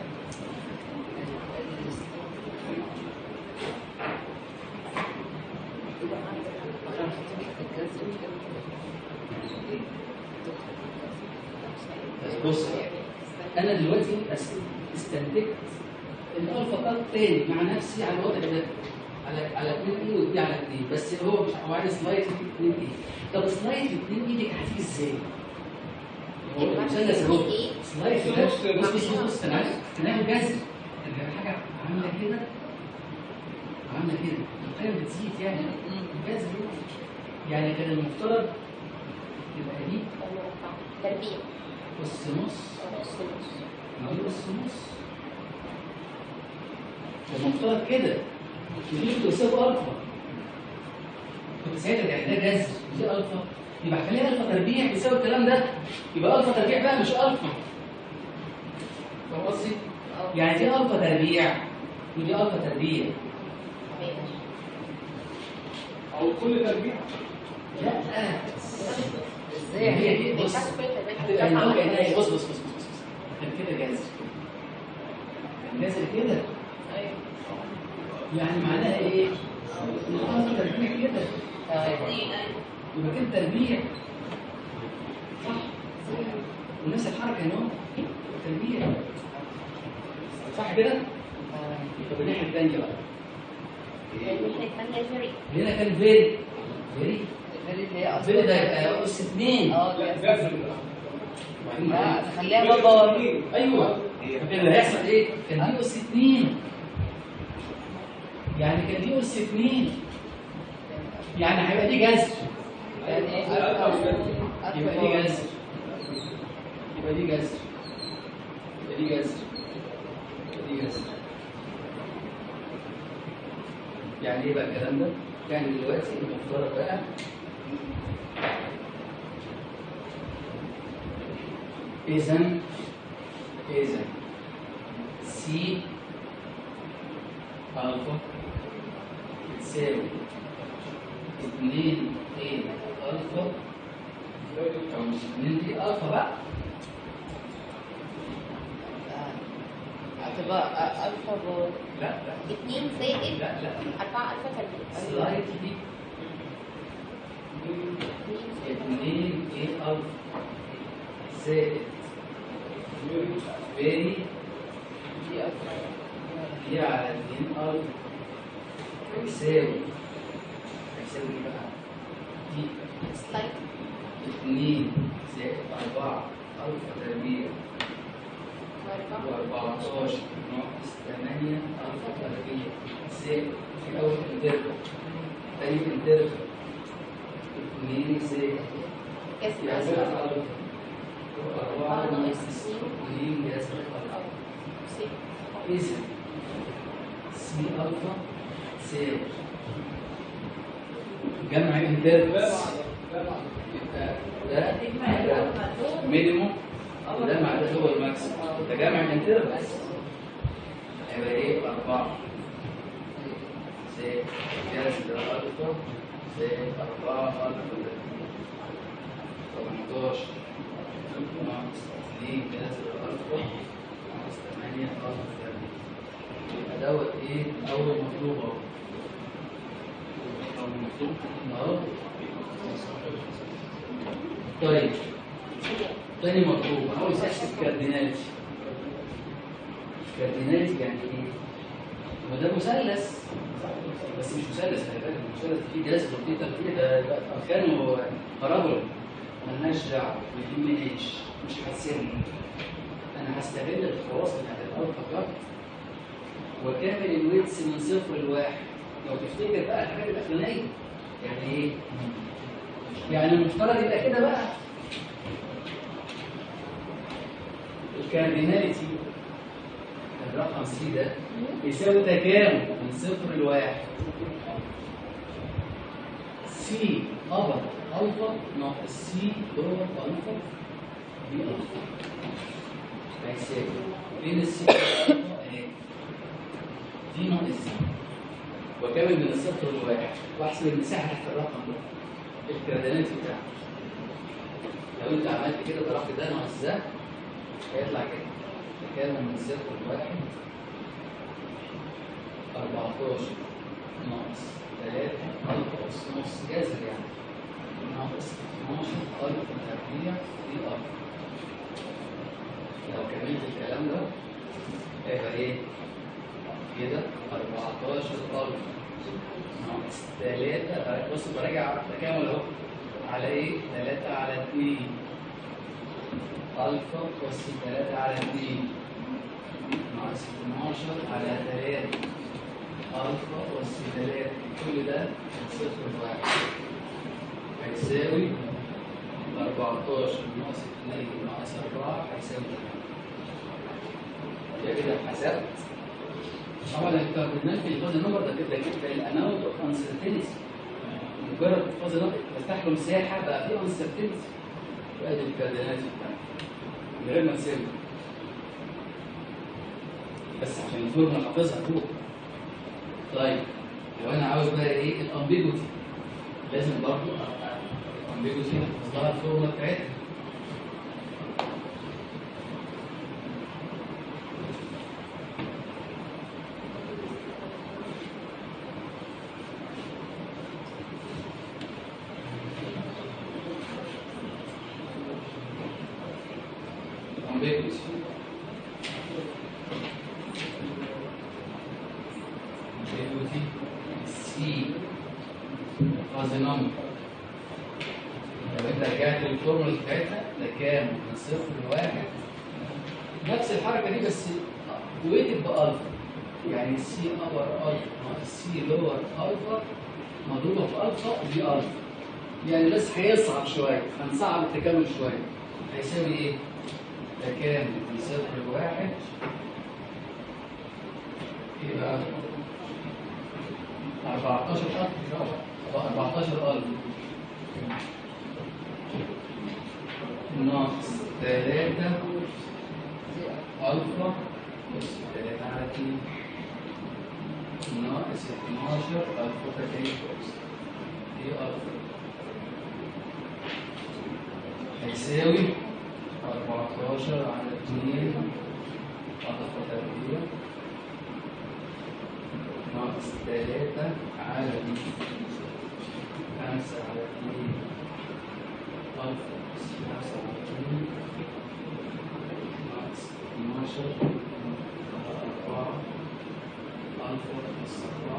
بص انا دلوقتي استنتجت ان الفا قط تاني مع نفسي على الوضع ده على 2 اي ودي على 2 بس هو مش هو عايز سلايد 2 اي طب سلايد 2 اي دي هتيجي ازاي؟ هو المثلث اهو سلايد ده بص انا عايز هنعمل جذر حاجه عامله كده القيم بتزيد يعني جذر يعني كان المفترض يبقى دي تربيع بص نص نقول بص نص المفترض كده ودي بتساوي الفا. كنت ساعتها ده جذر ودي الفا، يبقى هخليها الفا تربيع بيساوي الكلام ده، يبقى الفا تربيع بقى مش الفا. فاهم قصدي؟ يعني دي الفا تربيع ودي الفا تربيع. او كل تربيع. لا ازاي هي دي بص هتبقى هنا كانها بص كان كده جذر، كان جذر كده. يعني معناها ايه؟ ان الالفا تربيع كده يبقى كده تربيع صح؟ ونفس الحركه هنا تربيع صح كده؟ طب الناحيه الثانيه بقى هنا كان فيري فيري ده يبقى اس 2. لا خليها بابا. ايوه كان اللي هيحصل ايه؟ كان دي اس 2، يعني كان دي اس 2، يعني هيبقى دي جذر، يبقى دي جذر، يبقى دي جذر، يبقى دي جذر، يبقى دي جذر. يعني ايه بقى الكلام ده؟ يعني دلوقتي المفترض بقى إذن سي ألفا تساوي 2 A ألفا، أو مش 2 A ألفا بقى، هتبقى الفا لا 2 زائد لا 4 ألفا تربيع. سلايتلي 2 A ألفا زائد فيري دي على 2 ألفا يساوي ايه بقى؟ دي سلايد 2 زائد 4 ألفا تربيع و14 ناقص 8 ألفا تربيع زائد في أول انترفال، تاني انترفال 2 زائد جذر ألفا و4 ناقص 2 جذر ألفا. إذا سي ألفا تساوي جمع انترفالز، يبقى ده مينيموم وده مع ده هو الماكسيموم، ده جمع انترفالز هيبقى ايه؟ 4 زائد جذر ألفا زائد 4 ألفا 18 ناقص 2 جذر ألفا ناقص 8 ألفا، يبقى دوت ايه؟ أول مطلوب أهو. أول مطلوب أهو. طيب تاني مطلوب أنا عاوز أحسب كارديناليتي. كارديناليتي يعني إيه؟ ما ده مثلث بس مش مثلث، خلي بالك المثلث فيه جذر وفيه تربيع، ده أركانه بارابولا مالناش دعوة، ما يهمنيش، مش هتسيبني. أنا هستغل الخواص بتاعت الألفا كات وكامل الويتس من 0 ل1. لو تفتكر بقى الحاجات الأخرانية يعني إيه؟ يعني المفترض يبقى كده بقى الكارديناليتي الرقم سي ده يساوي تكامل من 0 ل1 سي أبر ألفا ناقص سي لور ألفا بي ألفا هيساوي بين السي والألفا أهي دي ناقص دي، وكامل من 0 ل1 واحسب المساحة تحت الرقم ده الكارديناليتي بتاعه. لو انت عملت كده ضربت ده ناقص ده هيطلع كده تكامل من 0 ل1 14 ناقص 3 ألفا نص جذر يعني ناقص 12 ألفا تربيع في ألفا. لو كملت الكلام ده هيبقى ايه؟ كده 14 ألفا ناقص 3، بص براجع تكامل اهو على ايه؟ 3 على 2 ألفا أس 3 على 2 ناقص 12 على 3 ألفا أس 3، كل ده 0 ل1 هيساوي 14 ناقص 2 ناقص 4 هيساوي 8. يبقى كده حسبت طبعا الكاردينال في الفاز نمبر ده الاماونت اوف انسرتينتي، مجرد فاز نمبر فتح له مساحه بقى فيه انسرتينتي، وادي الكاردينال بتاعته من غير ما تسيبه، بس عشان الفورمولا حافظها فوق. طيب لو انا عاوز بقى ايه الامبيجوتي، لازم برضه الامبيجوتي احفظ لها الفورمولا بتاعتها. سي فاز نمبر، لو انت رجعت للفورمولا بتاعتها ده كام؟ من 0 ل1، نفس الحركه دي بس ويتد بالفا، يعني سي ابر الفا ناقص سي لور الفا مضروبه في الفا دي الفا، يعني بس هيصعب شويه، هنصعب التكامل شويه، هيساوي ايه؟ ده كام؟ من 0 ل1 يبقى 14,000 ناقص 3 ألفا بس 3 على 2 ناقص 12 ألفا تاني دي ألفا هيساوي 14 على 2 ألفا تربيع ناقص 3 على 5 على 2 ألفا 5 على 2 ناقص 12 على 4 ألفا ناقص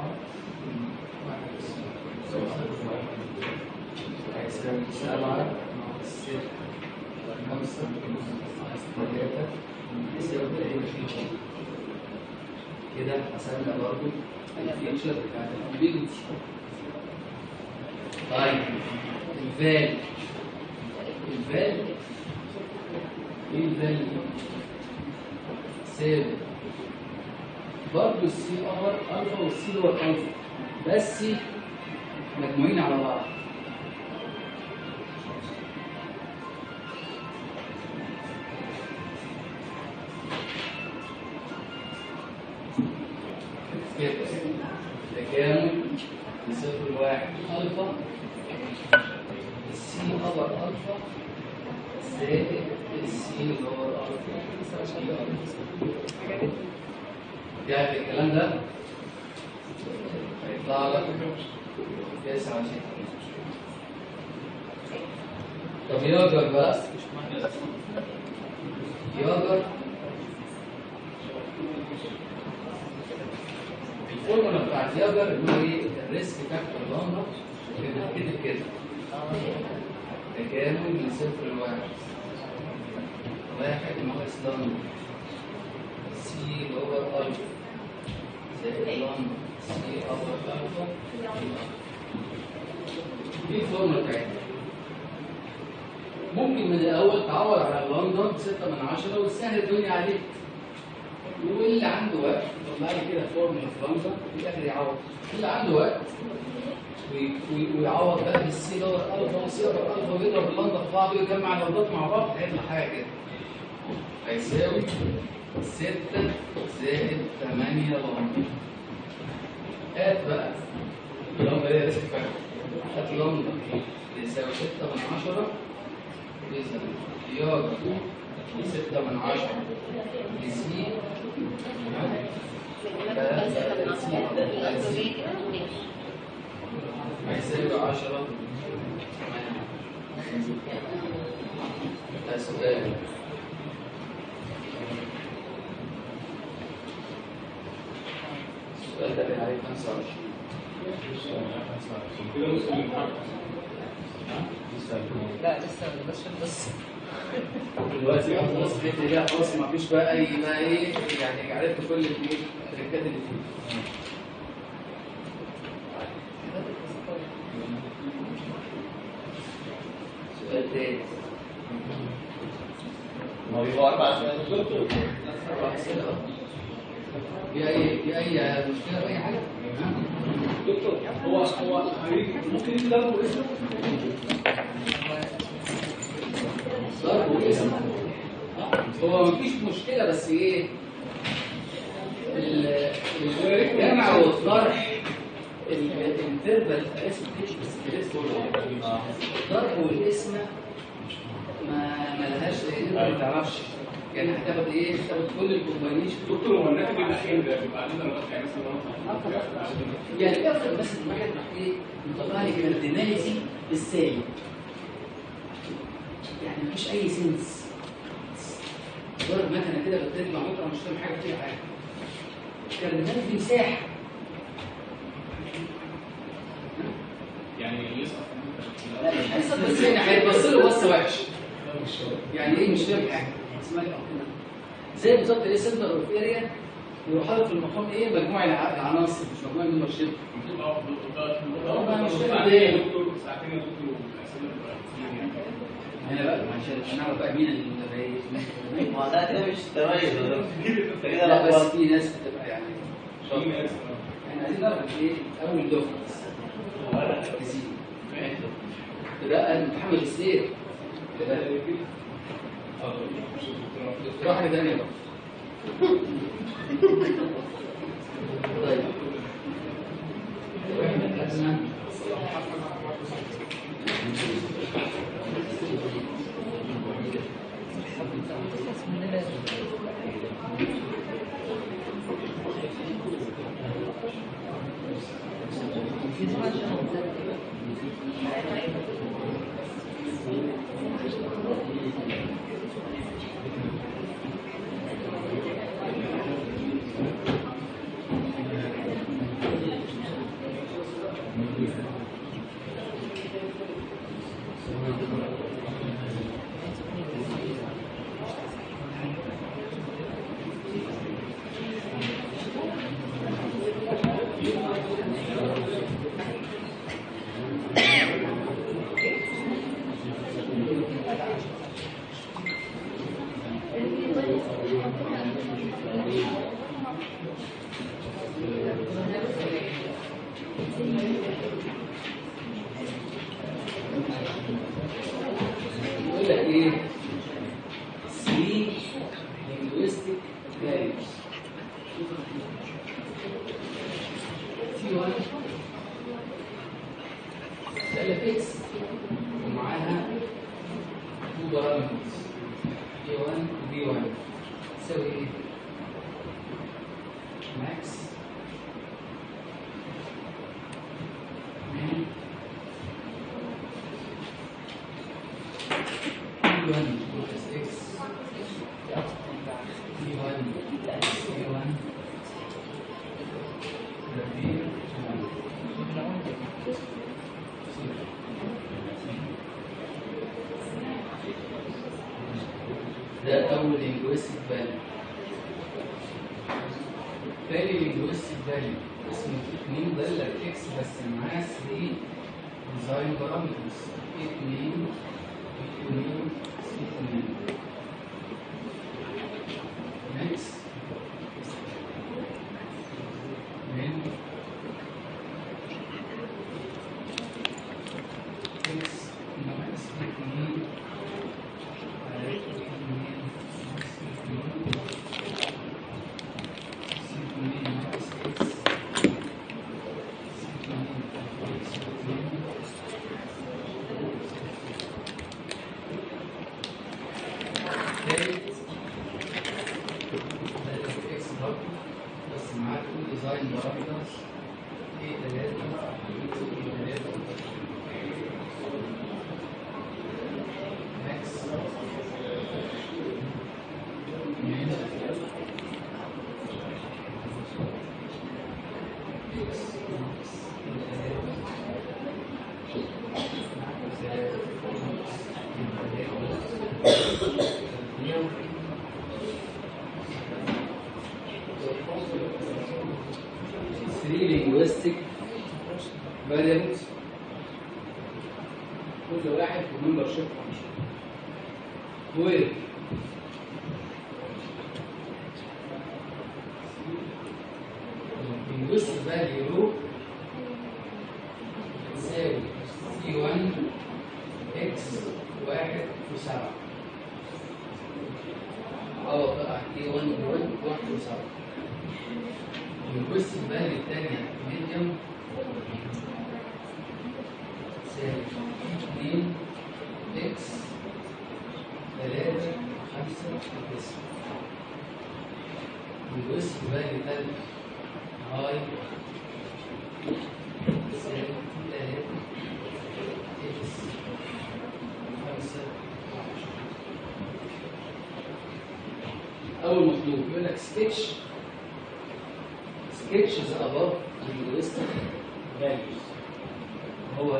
4 هيساوي 7 ناقص 6 5 ناقص 3 يساوي 23 كده حسبنا برضه الفيتشر بتاعت الامبيجوتي. طيب الفال ايه الفال؟ ساوي برضه السي ار الفا والسي لور الفا بس مجموعين على بعض. تكامل من 0 ل1 الفا السي ابر الفا زائد السي لور الفا. يعني الكلام ده هيطلع لك 29. طب ياجر بقى ياجر الفورمولا بتاعت ياجر اللي هو ايه؟ الريسك فاكتور لامدا بتتكتب كده تكامل من 0 ل1 ناقص لامدا سي لور الفا زائد لامدا سي ابر الفا دي الفورمولا بتاعتنا. ممكن من الاول تعوض على اللامدا ب6/10 وتسهل الدنيا عليك، واللي عنده وقت طلع لي كده فورمولا في لامدا في الاخر يعوض، اللي عنده وقت ويعوض بقى بالسي لور الفا والسي ابر الفا ويضرب اللامدا في بعض ويجمع اللامدات مع بعض هيطلع حاجه كده هيساوي 6 زائد 8 لامدا. هات بقى اللامدا دي ريسك فاكتور، هات لامدا يساوي 6/10 إذا ياجر 6/10 لسي هيساوي 10. ده سؤال السؤال ده كان عليه 25 كده نص الامتحان. لا لسه بس دلوقتي خلاص الحته دي خلاص ما فيش بقى اي بقى ايه، يعني عرفت كل التركات اللي فيه. سؤال تاني ما بيبقى 4 أسئلة. 4 أسئلة. في اي مشكله في اي حاجه؟ دكتور هو هيجي ممكن يجي ضرب واسم ضرب واسم هو مفيش مشكله، بس ايه الجمع والطرح الانترفال اسم الضرب والاسم ما لهاش ما تعرفش يعني هتاخد ايه؟ هتاخد كل الكومباينيشن. دكتور هو الناتج الاخير ده بيبقى عندنا يعني مثلا يعني افرض بس الواحد راح ايه مطلع لي كارديناليتي بالسالب، يعني مفيش اي سنس، ضرب مكنه كده بتطلع مطرح مش فاهم حاجه فيها حاجه، كارديناليتي مساحه يعني يسقط. لا مش هيحصل، بس يعني هيتبص له بصه وحشه. يعني ايه مش فاهم حاجه اسمها كده زي بالظبط ايه سنتر اوف اريا يروح حاطط في المقام ايه مجموعه العناصر مش مجموعه الممبرشيب. ساعتين يا دكتور هنا بقى عشان نعرف بقى مين اللي ما ده كده مش تميز يا دكتور. كده لا بس لخبطة. في ناس بتبقى يعني شاطره. احنا عايزين نعرف ايه اول دفعه بس كتير ده محمد السير كده دكتور حاجه ثانيه بقى. طيب احنا خدنا يقول لك ايه 3 linguistic values T1 سألة اكس ومعاها 2 بارامترز A1 و B1 تساوي ايه؟ ماكس P1 plus X P1 plus A1 ده أول linguistic value. تاني linguistic value اسمه 2 ده اللي X بس معاه 3 design parameters 2 next من X ناقص 2 على 2 ناقص X بس معاه كل ديزاين بارامترز ايه 3 ماكس linguistic variables كل واحد في membership function where الويست فاليو تساوي C1 X 1 و7 طلع A1 و1 و7 والويست فاليو الثانية ميديوم تساوي 2 X 3 5 9 والويست فاليو الثالث هاي تساوي 3 X 5 أول مطلوب يقول لك sketch the above linguistic values. هو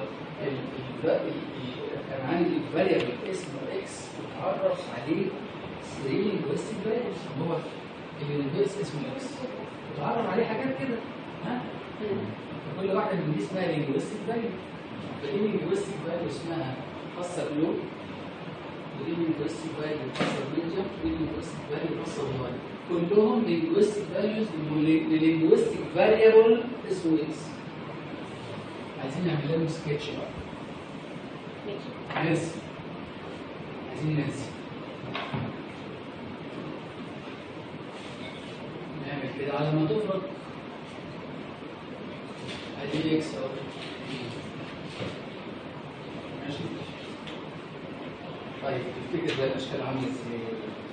كان عندي variable اسمه x بتعرف عليه 3 linguistic values. هو اليونيفرس اسمه x بتعرف عليه حاجات كده ها؟ كل واحدة من دي اسمها linguistic value. فدي linguistic value اسمها خاصة بلون، ودي linguistic value خاصة بميديوم، ودي linguistic value خاصة بواي. كلهم linguistic values لlinguistic variable اسمه x. عايزين نعمل لهم سكتش بقى. نرسم. عايزين نرسم. نعمل كده على ما تفرض. ادي x اهو. ماشي. طيب تفتكر بقى الاشكال عامله ازاي؟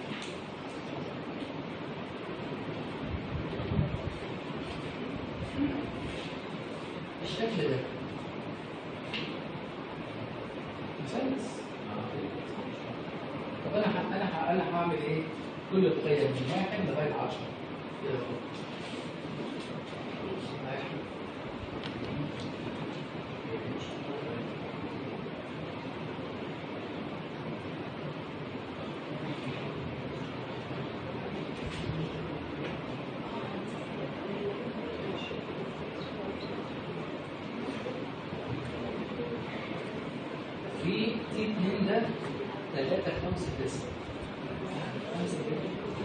الشكل ده مثلث. طب انا هعمل ايه؟ كل القيم من 1 لغايه 10 كده فوق. في T2 ده 3 5 9 5 كده.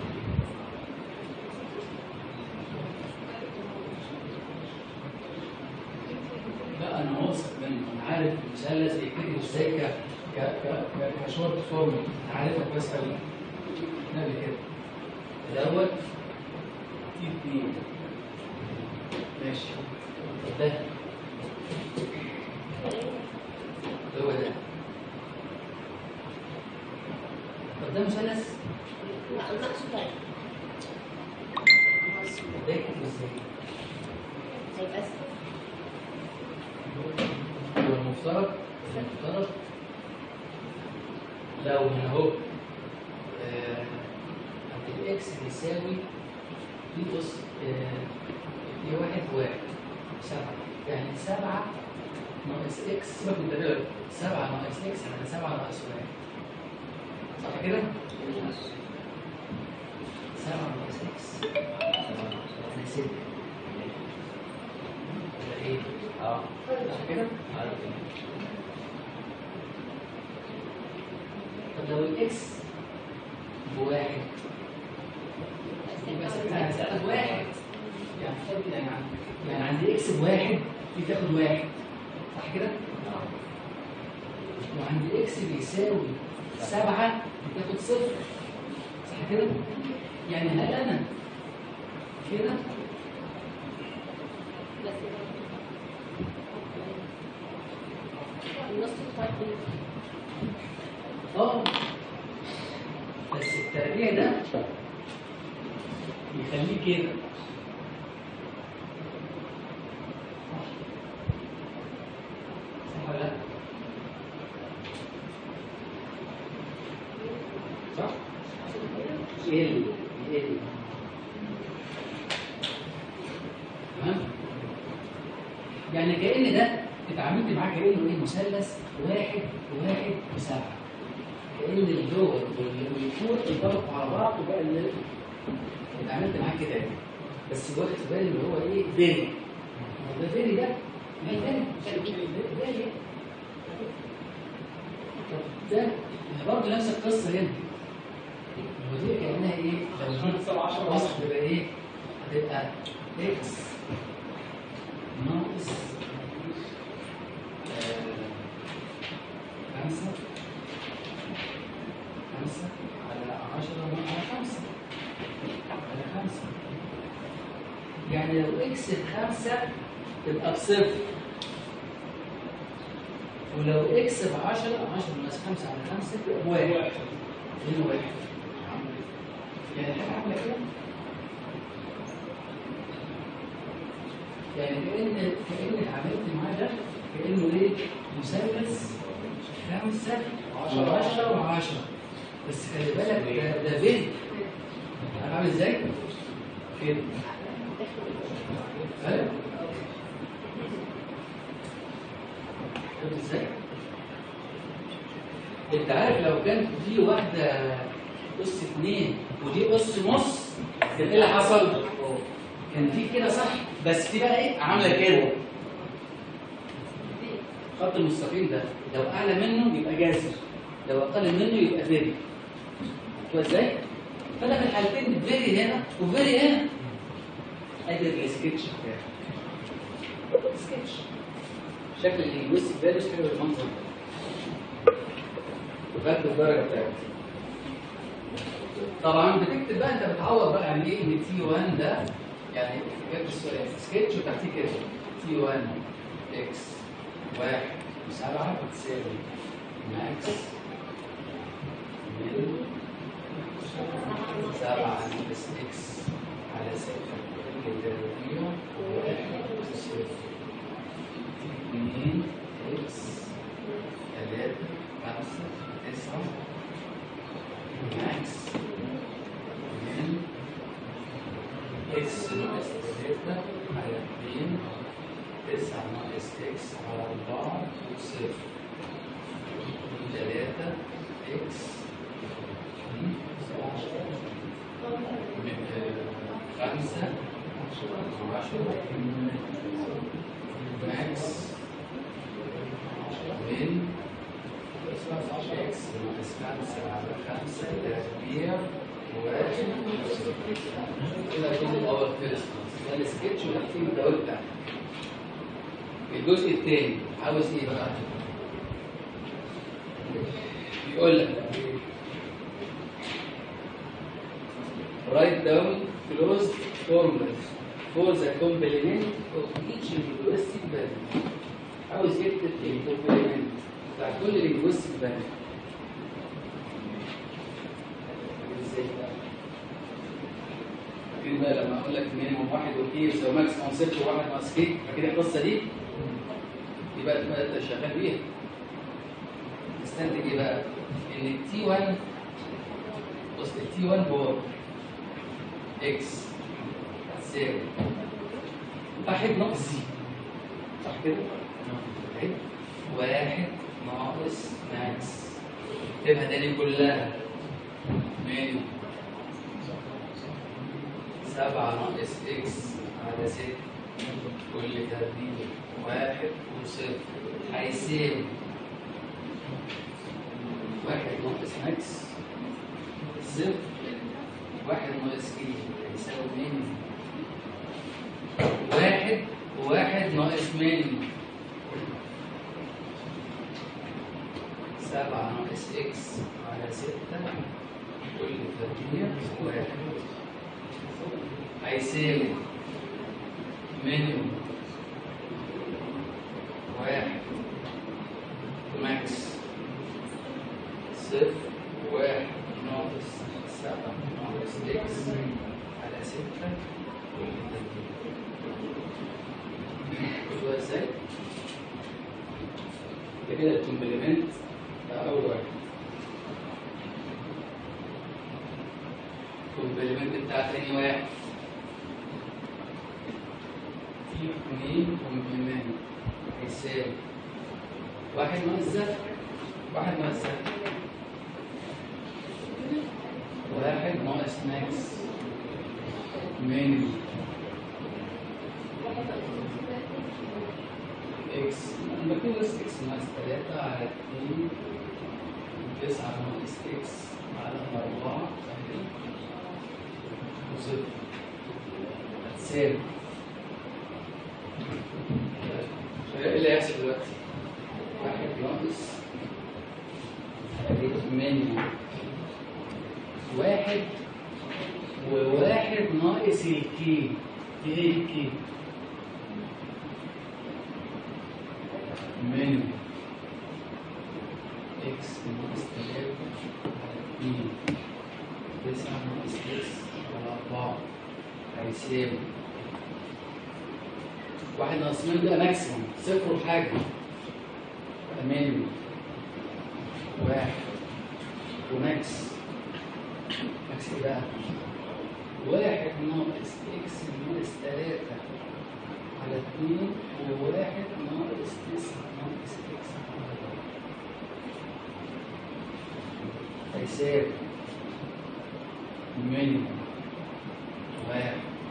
لا انا واثق منه، انا عارف المثلث بيتكتب ازاي كشورت فورم، انا عارفها كويس قوي. نعمل كده دوت T2 ماشي. ده هو ده. طب ده مثلث؟ لا ناقصه طيب. ده يكتب ازاي؟ هيبقى اسهل. هو المفترض لو هنا اهو عند الاكس بيساوي دي بص دي 1 و1 7 يعني 7 ناقص اكس. سيبك من التبادل، 7 ناقص اكس يعني 7 ناقص 1 صح كده؟ 7 ناقص اكس يعني 6 ولا ايه؟ صح كده؟ طب لو الاكس بواحد يبقى 6 هتاخد 1 يعني عند اكس بواحد دي تاخد 1 صح كده؟ وعند اكس بيساوي 7 بتاخد 0 صح كده؟ يعني هل انا كده النص الفرق بس التربيع ده يخليه كده صح ولا لا؟ صح؟ يقل تمام؟ يعني كأن ده اتعاملت معاه كأنه ايه مثلث 1 و1 و7 كأن الجوه والفوق انطبقوا على بعض وبقى اللي اتعاملت معاه كده بس واخد في بالي اللي هو ايه فيري. ده فيري ده ما هي فيري طب ده برضه نفس القصه هنا. ودي كأنها ايه؟ لو جيت وصف تبقى ايه؟ هتبقى اكس يعني لو اكس ب5 تبقى بصفر، ولو اكس ب10 10 ناقص 5 على 5 تبقى بواحد. هنا واحد. يعني حاجه عامله كده، يعني كأن عملت معاه ده كأنه ايه؟ مثلث 5 و10 و10. بس خلي بالك ده فين؟ عامل ازاي؟ كده. فاهم؟ شفت ازاي؟ انت عارف لو كان دي واحده اس 2 ودي اس نص كان ايه اللي حصل؟ كان دي كده صح، بس دي بقى ايه؟ عامله كده. خط المستقيم ده لو اعلى منه يبقى جاذب، لو اقل منه يبقى فيري. شوف ازاي؟ فانا في الحالتين فيري هنا وفيري هنا. ادي السكتش بتاعي. سكتش. شكل اللينجويستيك ده مش حلو بالمنظر ده. وخدت الدرجه بتاعتي. طبعا بتكتب بقى، انت بتعوض بقى يعني ايه ان تي 1 ده، يعني كتبت السؤال سكتش وتحتيه كده تي 1 اكس 1 و7 بتساوي ماكس من 7 ناقص اكس على 6 تربيع و1 صفر 2 اكس 3 5 9 ماكس من اكس ناقص 3 على 2 9 ناقص اكس على 4 وصفر 3 اكس 5 10 ماكس من اكس ناقص 5 على 5 تربيع و1 كده الجزء الاول خلص. ده السكتش وتحتيه الدوال بتاعته. الجزء الثاني عاوز ايه بقى؟ يقول لك write down closed formulas for the complement of each linguistic value. عاوز يكتب الكومبلمنت بتاع كل linguistic value. ازاي بقى؟ فاكرين بقى لما اقول لك مينيموم 1 وكي يساوي ماكسيموم 6 و1 ناقص كي، فاكرين القصه دي؟ يبقى انت شغال بيها. تستنتج ايه بقى؟ ان التي 1 بص التي 1 هو اكس تساوي 1 ناقص زي، صح كده؟ 1 ناقص ماكس. تبقى تاني كلها من 7 ناقص اكس على 6 كل تربيع 1 وصفر هيساوي 1 ناقص ماكس صفر 1 ناقص كي هيساوي مين؟ 1 و1 ناقص مين؟ 7 ناقص اكس على 6 كل تربيع 1 هيساوي مينيموم 1 ماكس صفر 1 ناقص 7 ناقص اكس على 6 كل تربيع. شوفوا ازاي؟ ده كده الكومبلمنت بتاع اول واحد. الكومبلمنت بتاع تاني واحد تي 2 كومبلمنت هيساوي 1 ناقص ده 1 ناقص ده 1 ناقص ماكس من اكس، انا بكتب بس اكس ناقص 3 على 2 9 ناقص اكس على 4 وصفر هتساوي. ايه اللي هيحصل دلوقتي؟ 1 ناقص من 1 و1 ناقص الكي دي هي كي من اكس ناقص 3 على 2 9 ناقص اكس على 4 هيساوي 1 ناقص من ده ماكسيموم صفر وحاجة من 1 وماكس ماكس ايه بقى؟ 1 ناقص اكس ناقص 3 على 2 و1 ناقص 9 ناقص اكس على 4 هيساوي من 1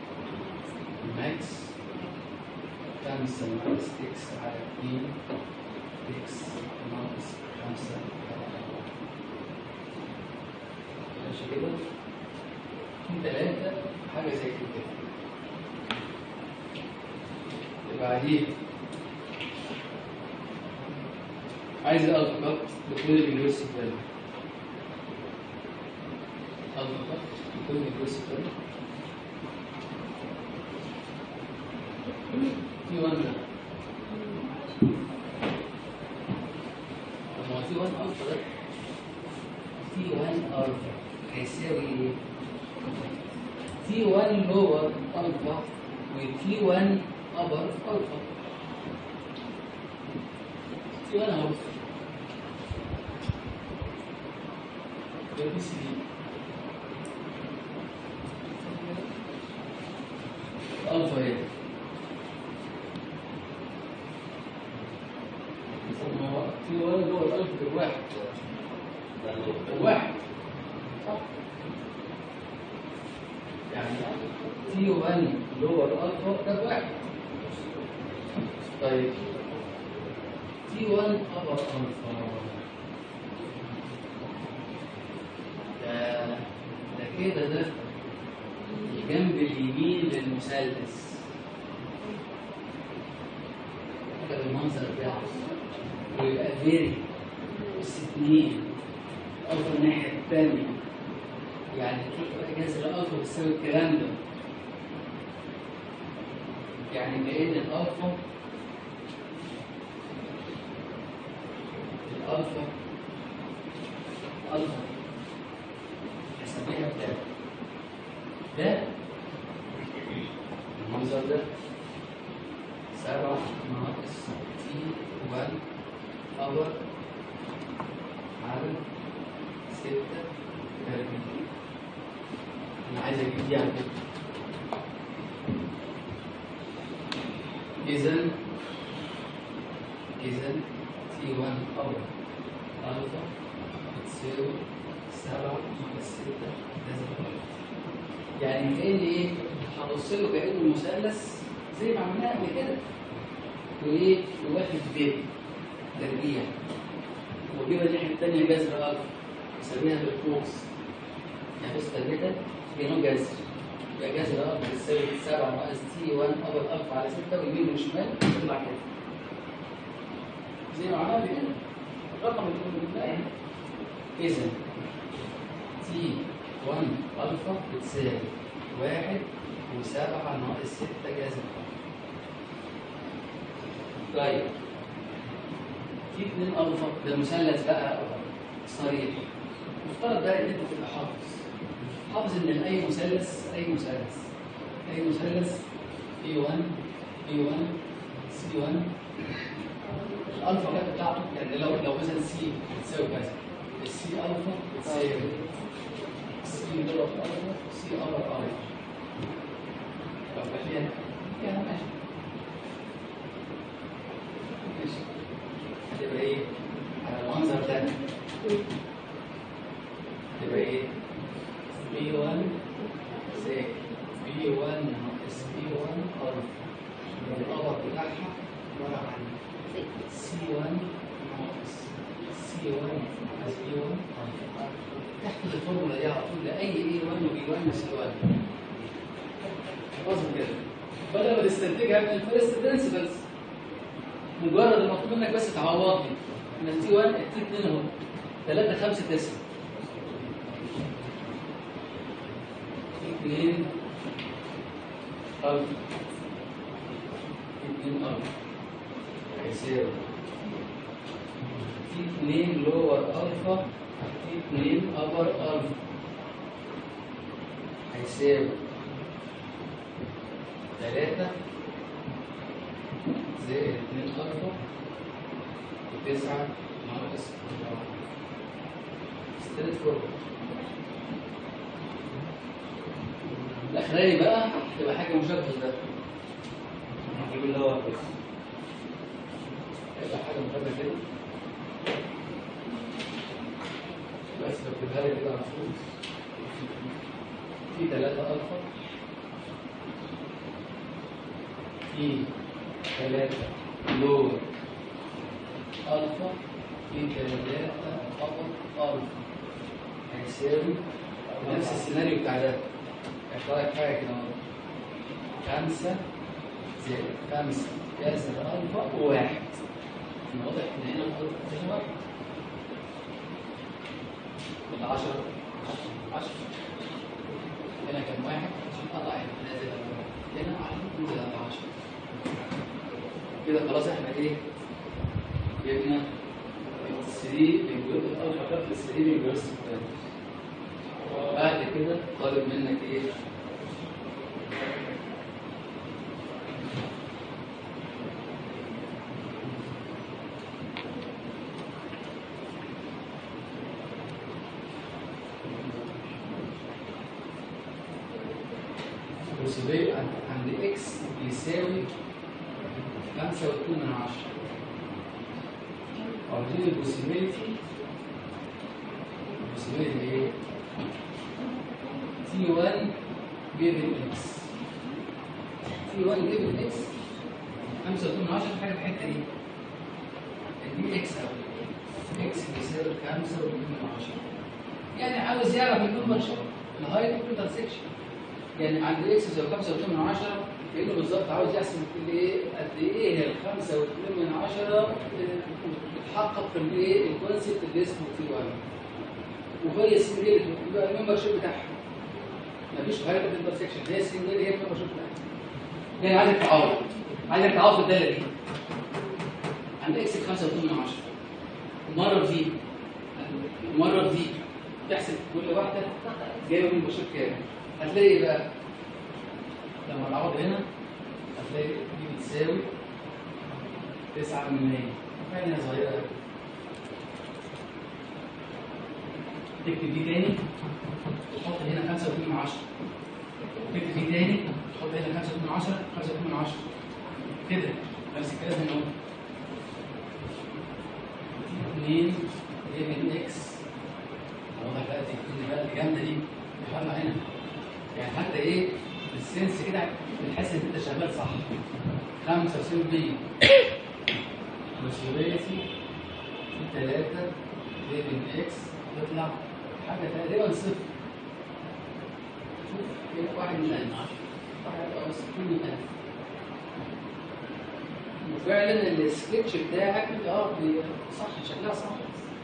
ماكس 5 ناقص اكس على 2 اكس ناقص 5 على 4 ماشي كده؟ في 3 حاجة زي كده. بعدين عايز الفا لكل اليونيفرسال فاليو. الفا لكل اليونيفرسال فاليو. في 1 ده. طب ما في 1 الفا ده. في 1 الفا هيساوي ايه؟ في 1 لور الفا وفي 1 أبر ألفا. في 1 أهو. ده بي سي دي. ألفا إيه؟ في 1 لور ألفا بواحد. واحد. صح؟ يعني في 1 لور ألفا ده بواحد. طيب في 1 أبر ألفا ده كده ده الجنب اليمين للمثلث كده بالمنظر ده ويبقى فيري اس 2 ألفا الناحية الثانية يعني جذر الألفا بتساوي الكلام ده يعني كأن الألفا هسميها بتاعت ده المنظر ده 7 ناقص تي 1 أور على 6 تربيع. أنا عايز أجيب دي على فكرة. إذن تي 1 أور ألفا بتساوي 7 ناقص 6 لازم يعني كأن إيه؟ هبص له كأنه مثلث زي ما عملناه قبل كده وإيه؟ وواخد ب تربيع وأجيبها الناحية التانية جذر ألفا أسميها بالقوس يعني بص تربيتها كأنه جذر يبقى جذر ألفا بتساوي 7 ناقص تي 1 أول ألفا على 6 ويمين وشمال تطلع كده زي ما عملنا قبل كده الرقم اللي كنا بنلاقيه. إذا تي 1 ألفا بتساوي 1 و7 ناقص 6 جذر. طيب في 2 ألفا ده مثلث بقى صريح. مفترض بقى إن أنت تبقى حافظ إن أي مثلث A1 B1 C1 الألفا بقى بتاعته يعني لو مثلا سي بتساوي كذا السي ألفا بتساوي سي ضرب ألفا سي أمر ألفا. طب خلينا يعني ماشي هتبقى إيه؟ على المنظر ده هتبقى إيه؟ B1 زائد B1 ناقص B1 ألفا الأمر بتاعها عبارة عن C1 ناقص C1 ناقص B1 تحت الفورمولا دي على طول لأي A1 وB1 وC1 خلاص كده بدل ما تستنتجها من الفيرست برنسبلز مجرد المطلوب منك بس تعوضني ان T1 T2 اهو 3 5 9 T2 ألفا في 2 ألفا هيساوي في 2 لور ألفا في 2 أبر ألفا هيساوي 3 زائد 2 ألفا و9 ناقص 4 ستريت فورورد. الأخراني بقى تبقى حاجة مشابهة لده. نجيب اللي هو بس. هيبقى حاجة مشابهة كده. بس بكتبها لك كده على طول. في 3 ألفا في 3 لور ألفا في 3 أبر ألفا هيساوي نفس السيناريو بتاع ده. هيطلع لك حاجة كده 5 زائد 5 كسر ألفا و1. واضح إن هنا الألفا واحد. 10 هنا كان 1 عشان أطلع هنا نازل هنا ننزل على 10 كده. خلاص احنا ايه؟ جبنا 3 الألفا كارت 3 للجرس الثاني. بعد كده طالب منك ايه؟ البوسيبيليتي عند اكس يساوي 5.2 عاوزين البوسيبيليتي ايه؟ T1 جيفن اكس. T1 جيفن اكس 5.2 حاجه في الحته دي. دي اكس او اكس بيساوي 5.2. يعني عاوز يعرف النمبر شيب الهايت انترسكشن. يعني عند اكس يساوي 5.2 كأنه بالظبط عاوز يحسب ايه قد ايه هي 5.2 بتحقق الايه الكونسيبت اللي اسمه تي 1 وهي سنجل يبقى الممبر شيب بتاعها مفيش هايت انترسكشن. هي سنجل هي الممبر شيب بتاعها. يعني عايزك تعوض في الداله دي عند اكس 5.2 مره في دي مره في دي تحسب كل واحده جايبه من الممبر شيب كام. هتلاقي ايه بقى؟ لما نعوض هنا هتلاقي دي بتساوي 9 من 100. فاهمة صغيرة أوي. تكتب دي تاني تحط هنا 5.2 تكتب دي تاني تحط هنا 5.2 كده نفس الكلام هنا. 2 من اكس واضح بقى بقى الجامدة دي تفهمها هنا. يعني حتى ايه السنس كده بتحس ان انت شغال صح. 95% مسؤوليتي في 3 من اكس تطلع حاجه تقريبا صفر. شوف كده 1 من 1000 واحد او 60 من 1000. وفعلا السكتش بتاعك صح شكلها صح.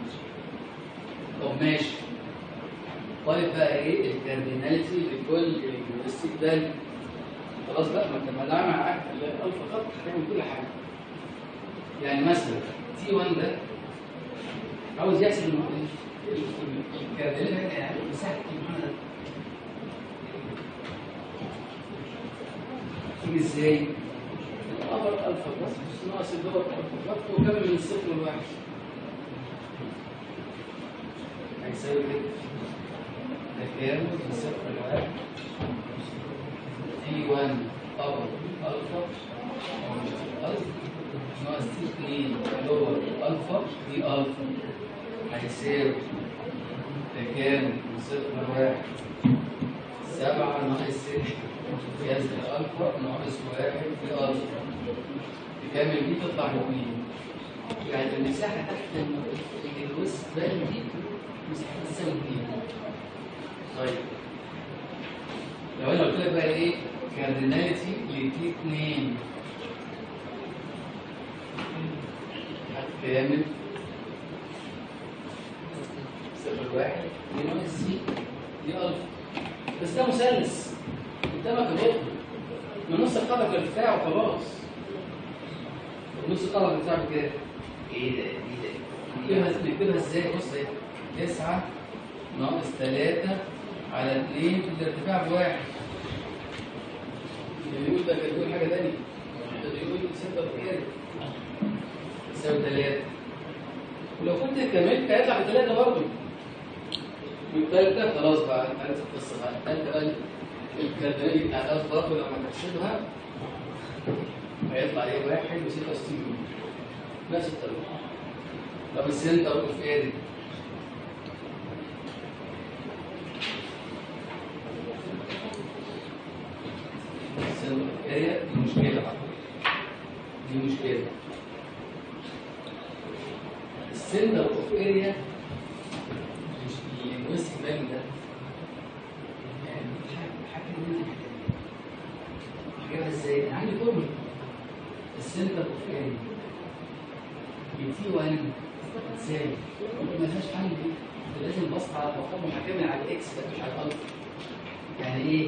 طب ماشي. طيب بقى ايه الكارديناليتي لكل اليونيفرسيتي فاليو؟ خلاص بقى ما انت مدعم معاك الالفا خط هتعمل كل حاجه. يعني مثلا تي 1 ده عاوز يحسب الكارديناليتي يعني مساحه المعنى ده تيجي ازاي؟ الابر الفا بس ناقص اللور الفا بس وكمل من الصفر للواحد هيساوي كده. كام من صفر لواحد تي 1 أبر ألفا ناقص تي 2 لور ألفا دي ألفا هيساوي كام من صفر لواحد 7 ناقص 6 جذر ألفا ناقص 1 دي ألفا تكمل دي تطلع 2. يعني المساحة تحت الوسط فاليو دي مساحة تساوي 2. طيب لو انا قلت لك بقى ايه كارديناليتي لتي 2 هتكامل 0.1 دي ناقص سي دي الفا. بس ده مثلث قدامك الرقم من نص القطر الارتفاع وخلاص. نص القطر الارتفاع بكام؟ ايه ده؟ نكتبها ازاي؟ بص اهي 9 ناقص 3 على 2 في الارتفاع بواحد. اللي يقول ده كان بيقول حاجه ثانيه، ده بيقول سنتر كام؟ يساوي 3. ولو كنت كملت هيطلع ب3 برضه. من الثالثه خلاص بقى انت عرفت القصه بقى. الثالثه بقى الكالدانيه بتاع الارض برضه لما تحسبها هيطلع ايه؟ 1.66 نفس الطريقه. طب السنتر اوف اريا السنتر اوف اريا دي مشكله بقى. دي مشكله. السنتر اوف اريا مش اللينجويستيك فاليو ده يعني الحاجه اللي انت محتاجها ازاي؟ انا عندي فورمولا السنتر اوف اريا تي 1 تساوي ما لهاش حل دي. لازم بص على المقام محكمة على الاكس ده مش على الالفا. يعني ايه؟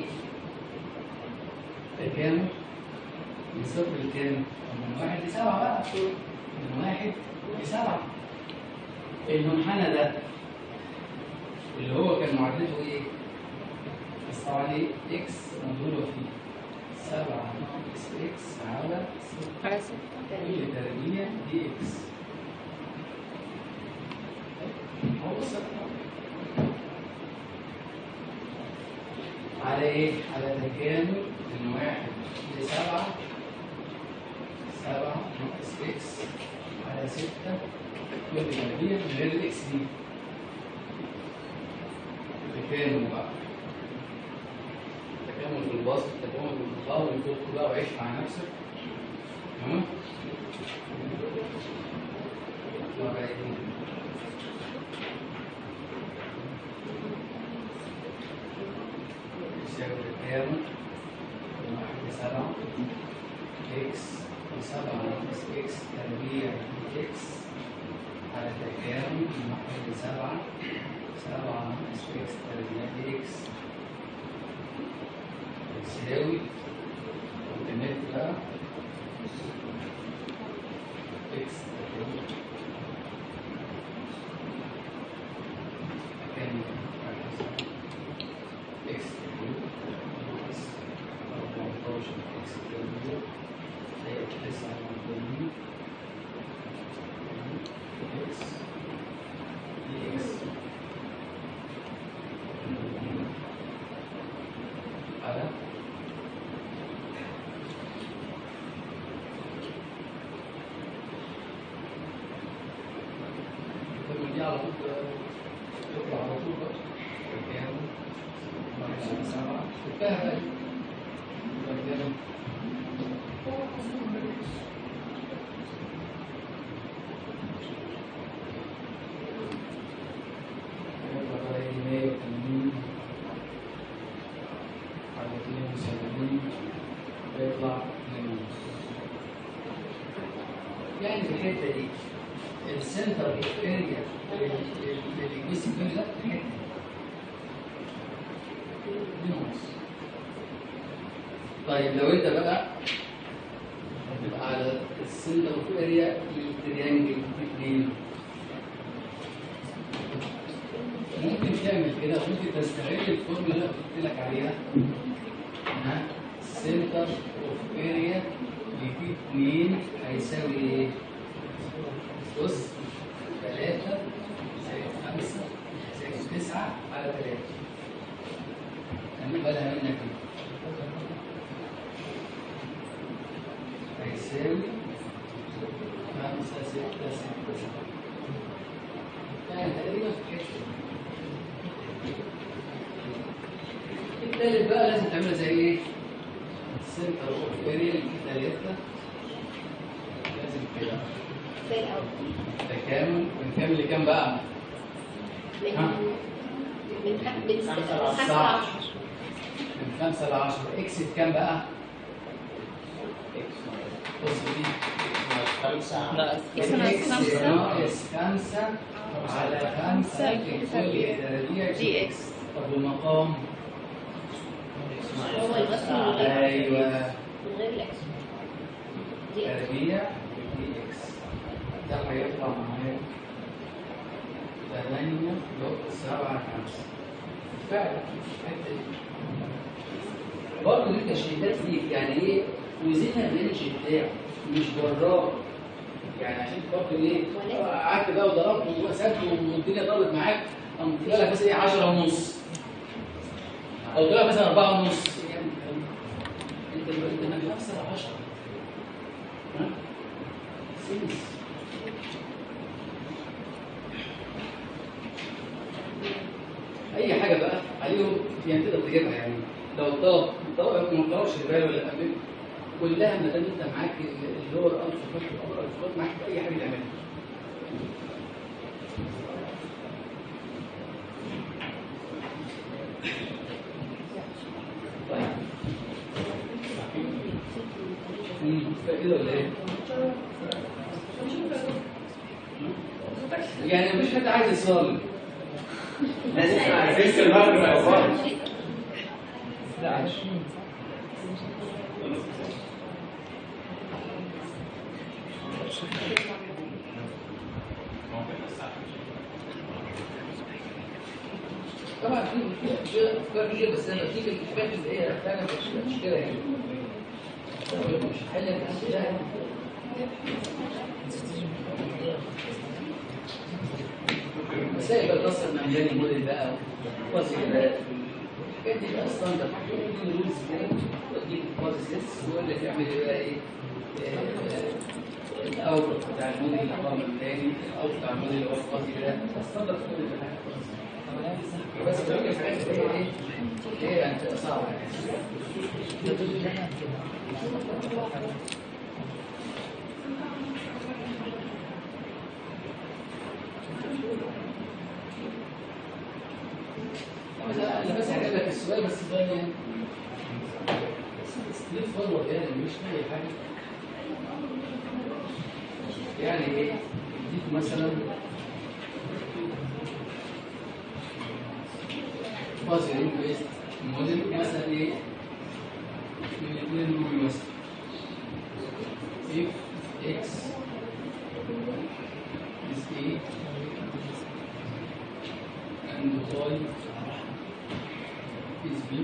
تكامل من 0 لكام؟ من 1 ل 7 بقى. من 1 ل 7. المنحنى ده اللي هو كان معادلته ايه؟ بس طبعا ايه؟ اكس مضروبة فيه 7 ناقص اكس على 6 كل تربيع دي اكس. على ايه؟ على تكامل من 1 ل 7 ناقص اكس على 6 كل تربيع من غير الاكس دي. تكامل بقى. تكامل في البسط، تكامل في الانتقال، وفوق بقى وعيش مع نفسك. تمام؟ يساوي تكامل من 1 ل 7 اكس ل 7 ناقص اكس تربيع اكس على تكامل من 1 ل 7 ناقص اكس تربيع اكس يساوي الكمية بقى اكس تكامل اكس ناقص 14 اكس تربيع زائد 89 اكس دي اكس على دي على طول تطلع على طول بقى كام؟ 7 شفتها بقى كام؟ على 72 يطلع 2. يعني في الحته دي السنتر اوف اريا للجسم ده الحته دي ناقص. طيب لو انت بقى هتبقى على السنتر اوف اريا للتريانجل 2 ممكن تعمل كده، ممكن تستغل الفورمولا اللي قلت لك عليها. السنتر اوف اريا لتي 2 هيساوي ايه؟ بص 3 زائد 5 زائد 9 على 3. هنجيب بالها منك كده. هيساوي 5 6 6 يعني تقريبا في الحته. التالت بقى لازم تعملها زي ايه؟ السنتر اوف اريا اللي فيه 3 لازم كده. زي الأول. تكامل من كام لكام بقى؟ من 5 ل 10. من 5 ل 10 اكس بكام بقى؟ بص دي 5 ناقص 5 على 5 في كل تربيع دي اكس. طب المقام؟ هو الوصل ايوه من غير الاكس دي تربيع دي اكس ده هيطلع معايا 8.75 فعلا الحته دي برضه دي تشريحات ليك يعني ايه وزنها الرينج بتاعه مش براه يعني عشان برضه ايه قعدت بقى وضربت وقسمت والدنيا ضربت معاك قام طلع لك مثلا ايه 10 ونص او طلع مثلا 4 ونص يعني انت ما بتكسر 10 ها سينس اي حاجه بقى عليهم يعني تقدر تجيبها يعني لو الطلب ما طلبش الرباية ولا قبل كلها ما دام انت معاك اللي هو الالف فات والابر الف فات معاك في اي حاجه تعملها. طيب كده ولا ايه؟ يعني مفيش حد عايز يصلي لسه المغرب يا بابا. لا عايش طبعا في افكار كتير بس انا بتيجي الحاجات اللي هي فعلا مش كده يعني مش حل الاسئله مسائل بقى القصه المعماري موديل بقى وظيفات الحاجات دي بقى ستاندرد رولز كده وديك بروسيس ويقول لك اعمل ايه بقى ايه الاوت بتاع الموديل الرقم الثاني الاوت بتاع الموديل اللي هو الفاضي ده ستاندرد في كل حاجه بس بقول لك حاجات اللي هي ايه اللي هي يعني بتبقى صعبه انا بس هجيب لك السؤال بس ده يعني ستريت فورورد يعني مش اي حاجه يعني ايه يديك مثلا فازل انفست موديل مثلا ايه من الاثنين دول مثلا if x is a and y is b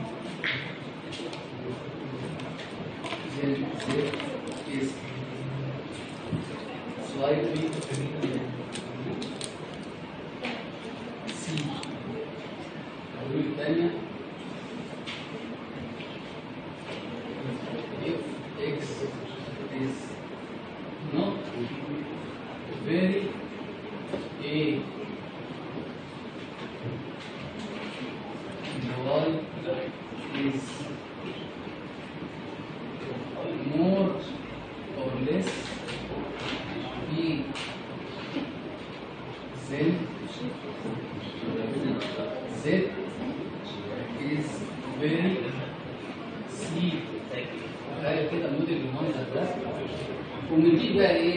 then z is slightly c الرول الثانية if x is not very a y is more or less b then z is very c تخيل كده الموديل بالمنظر ده وبنجيب بقى ايه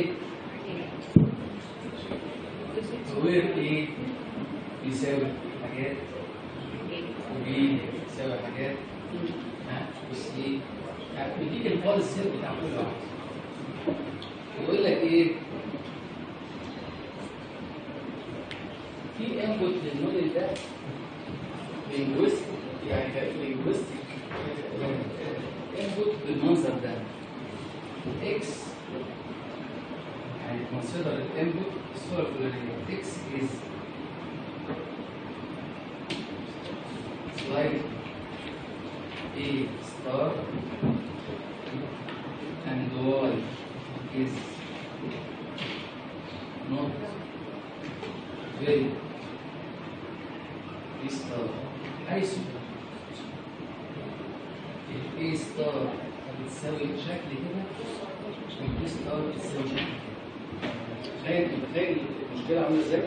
وير ايه بيساوي حاجات وبي بيساوي حاجات ها بس ايه يعني بيديك الفاضل السير بتاع كل واحد يقول لك ايه في انبوت للموديل ده لينجويستيك يعني لينجويستيك انبوت بالمنظر ده اكس يعني consider الانبوت الصوره الفلانيه اكس is like a star and y is not very star حيث ال A ستار بتساوي شكل كده وال B ستار بتساوي شكل متخيل المشكلة عاملة ازاي؟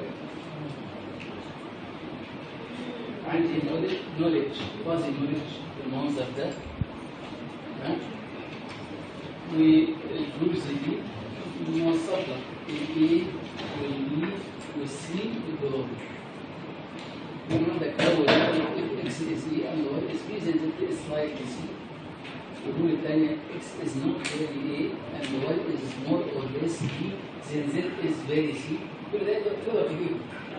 عندي نوليدج فازي نوليدج بالمنظر ده تمام والجروبز دي موصلة ال A وال B وال C بالجروب عندك اول اكس اس اي and y is b then z is like c والرول الثانيه x is not very a and y is more or less b then z is very c. كل ده تقدر تجيبه.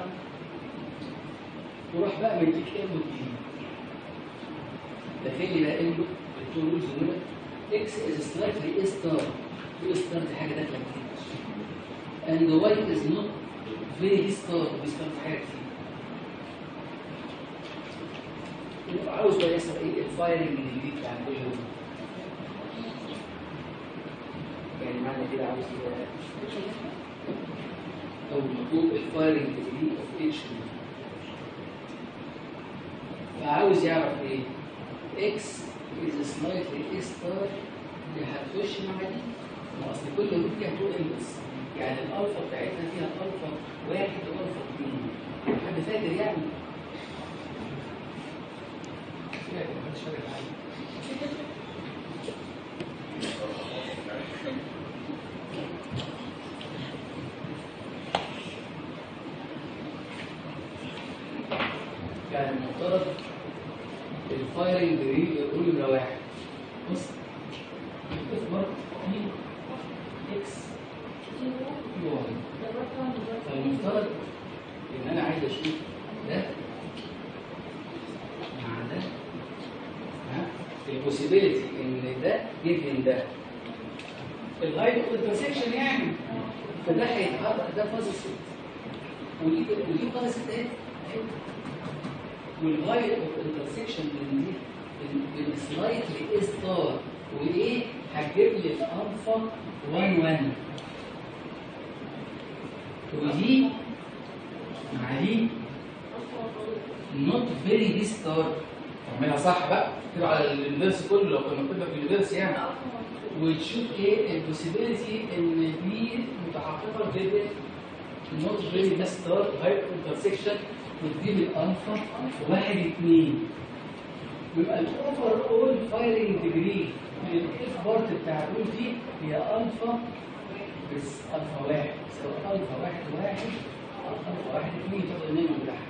وراح بقى مديك ام ودي. داخل لي بقى ام التو رولز دول x is slightly a star. a star دي حاجه داخله كتير. and y is not very star. b star دي حاجه كتير. عاوز بقى يحصل ايه الفايرنج الجديد بتاع كل يوم. يعني معنى كده عاوز ايه او مطلوب الفايرنج الجديد اوف اتش. فعاوز يعرف ايه اكس از سلايتلي اي ستار اللي هتخش مع دي. ما اصل كل يوم فيها تو انبس، يعني الالفا بتاعتنا فيها الفا 1 والفا 2. حد فاكر يعني؟ يعني المفترض الفايرنج ريل يقول نمره 1. بص اصبر في اكس في واي. فالمفترض ان انا عايز اشوف ده مع ده البوسيبيليتي ان ده يدهن ده اللاين اوف انترسكشن يعني. فده هيتحرك ده فاز ست ودي فاز ست اهي. واللاين اوف انترسكشن من دي من سلايتلي اي ستار وايه هتجيب لي الالفا 1 1 ودي مع دي نوت فيري دي ستار. تعملها صح بقى تكتب على اليونيفرس كله لو كنا كنا في اليونيفرس يعني. وتشوف ايه البوسيبيليتي ان دي متحققه جدا نوت فيري دي ستار هايبر انترسكشن وتجيب الالفا 1 2. يبقى الاوفر اول فايرنج ديجري من الاف بارت بتاع الرول دي هي الفا بس الفا 1 سواء الفا 1 1 الفا 1 2 تاخد منهم تحت.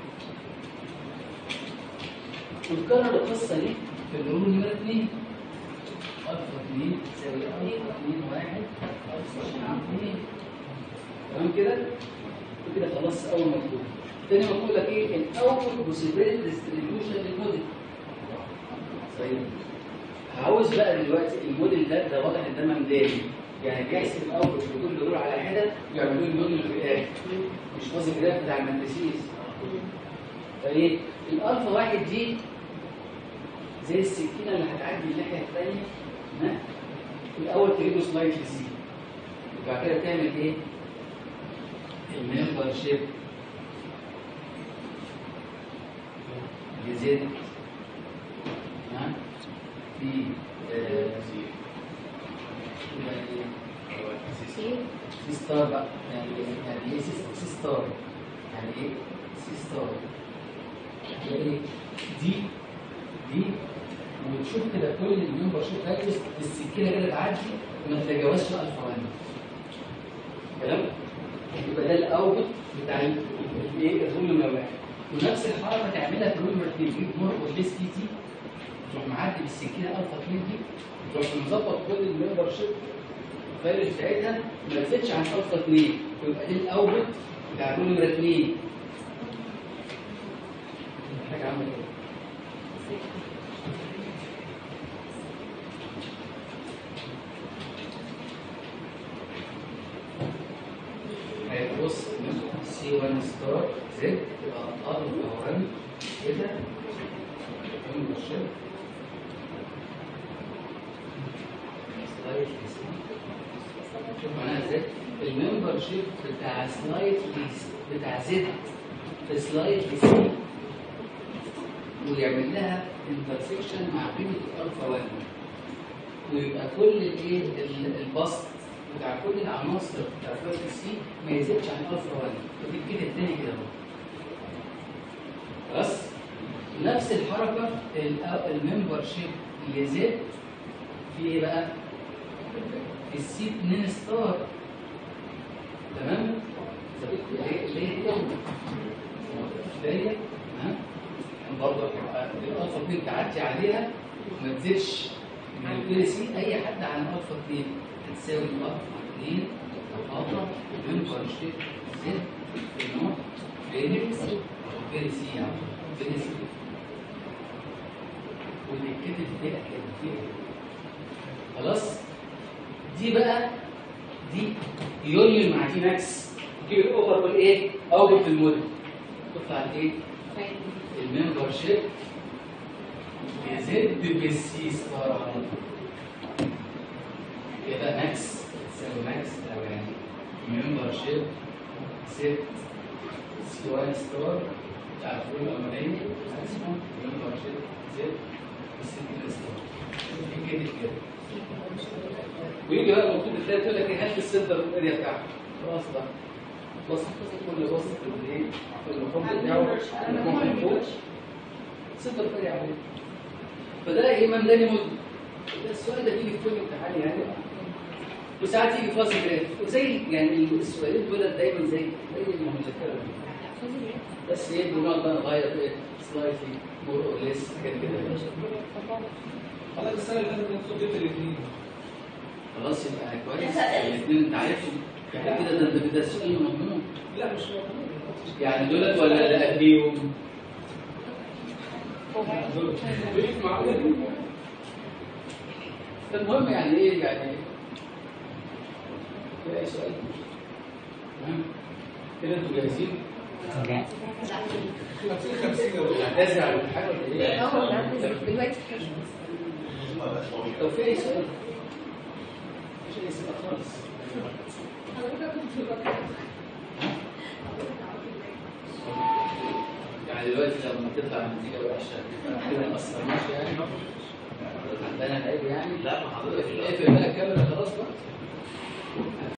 وتكرر القصه دي في الرول نمره 2 الفا 2 تساوي الفا 2 1 الفا 2. تمام كده؟ وكده خلاص اول مطلوب. تاني مطلوب لك ايه؟ الاوتبوت بوسيبيليتي ديستريبيوشن للموديل. طيب عاوز بقى دلوقتي الموديل ده واضح ان ده ممداني، يعني بيحسب الاوتبوت بكل رول على حده ويعملوا لي موديل في الاخر، مش فاضي جراف بتاع المهندسين. فايه؟ الالفا 1 دي زي السكينه اللي هتعدي الناحيه الثانيه. ها؟ الاول تجيبه سلايد سي وبعد كده تعمل ايه؟ الممبر شيب لزد في سي ستار بقى. يعني ايه سي ستار؟ يعني ايه سي ستار؟ يعني ايه دي وتشوف كده كل الممبر شيب فاليوز السكينه كده تعدي وما تتجاوزش الفا 1. كلام؟ يبقى ده الاوتبوت بتاع الايه الرول نمره 1. ونفس الحركه تعملها في الرول نمره 2 تجيب مور اور ليس كي تي تروح معدي بالسكينه الفا 2 دي تروح مظبط كل الممبر شيب الفاليوز بتاعتها ما تزيدش عن الفا 2 ويبقى دي الاوتبوت بتاع الرول نمره 2. حاجه عامله كده. بص سي 1 ستار زد تبقى ار فورا كده شوف معناها ازاي الممبر شيب بتاع سلايد بتاع زد في سلايد سي ويعمل لها انترسكشن مع قيمه الالفا 1 ويبقى كل الايه البسط بتاع كل العناصر بتاع سلايد سي ما يزيدش عن الفا 1. ودي كده الثاني كده اهو. خلاص نفس الحركه الممبر شيب اللي زد في ايه بقى؟ السي 2 ستار. تمام؟ اللي هي دي ها برضه الالفا 2 تعدي عليها ما تزيدش من سي اي حد عن الفا 2 هتساوي الفا 2 او الفا منبر شيب زد في النوع فين سي فين سي يعني فين سي وبيتكتب كده كده خلاص. دي بقى دي يونيون مع دي ماكس تجيب الاوفر والايه اوت الموديل تطلع الايه الممبر شيب زد بالسي ستار على طول كده ماكس تساوي ماكس او يعني ممبر شيب زد سي 1 ستار بتاع الفول الاولاني اسمه ممبر شيب زد بالسي 2 ستار كده كده. ويجي بقى المفروض تلاقي تقول لك ايه هات السنتر الاريا بتاعته خلاص بقى وسط كل وسط الايه في المقام بتاعه المقام فوق سنتر الاريا عليه. فده ايه ممداني مدن. السؤال ده بيجي في كل امتحان يعني وساعات يجي فاصل جراف وزي يعني السؤالين دول دايما زي المذكره بس ايه بنقعد بقى نغير ايه سلايتلي مور اور ليس حاجات كده. خلاص السنه اللي فاتت كنت جبت الاثنين خلاص يبقى كويس الاثنين انت عارفهم يعني كده. ده انت كده السؤال مضمون. لا مش مضمون يعني دولت ولا لا قبليهم؟ بيجي معقول. المهم يعني ايه يعني في اي سؤال؟ كده انتوا جاهزين؟ 50 يا دكتور. هتنزل على الامتحان ولا ايه؟ دلوقتي لو في اي سؤال مش اي سؤال خالص. يعني دلوقتي لما تطلع النتيجه وحشه احنا ما اثرناش يعني عندنا عيب يعني. لا ما حضرتك اقفل بقى الكاميرا خلاص بقى.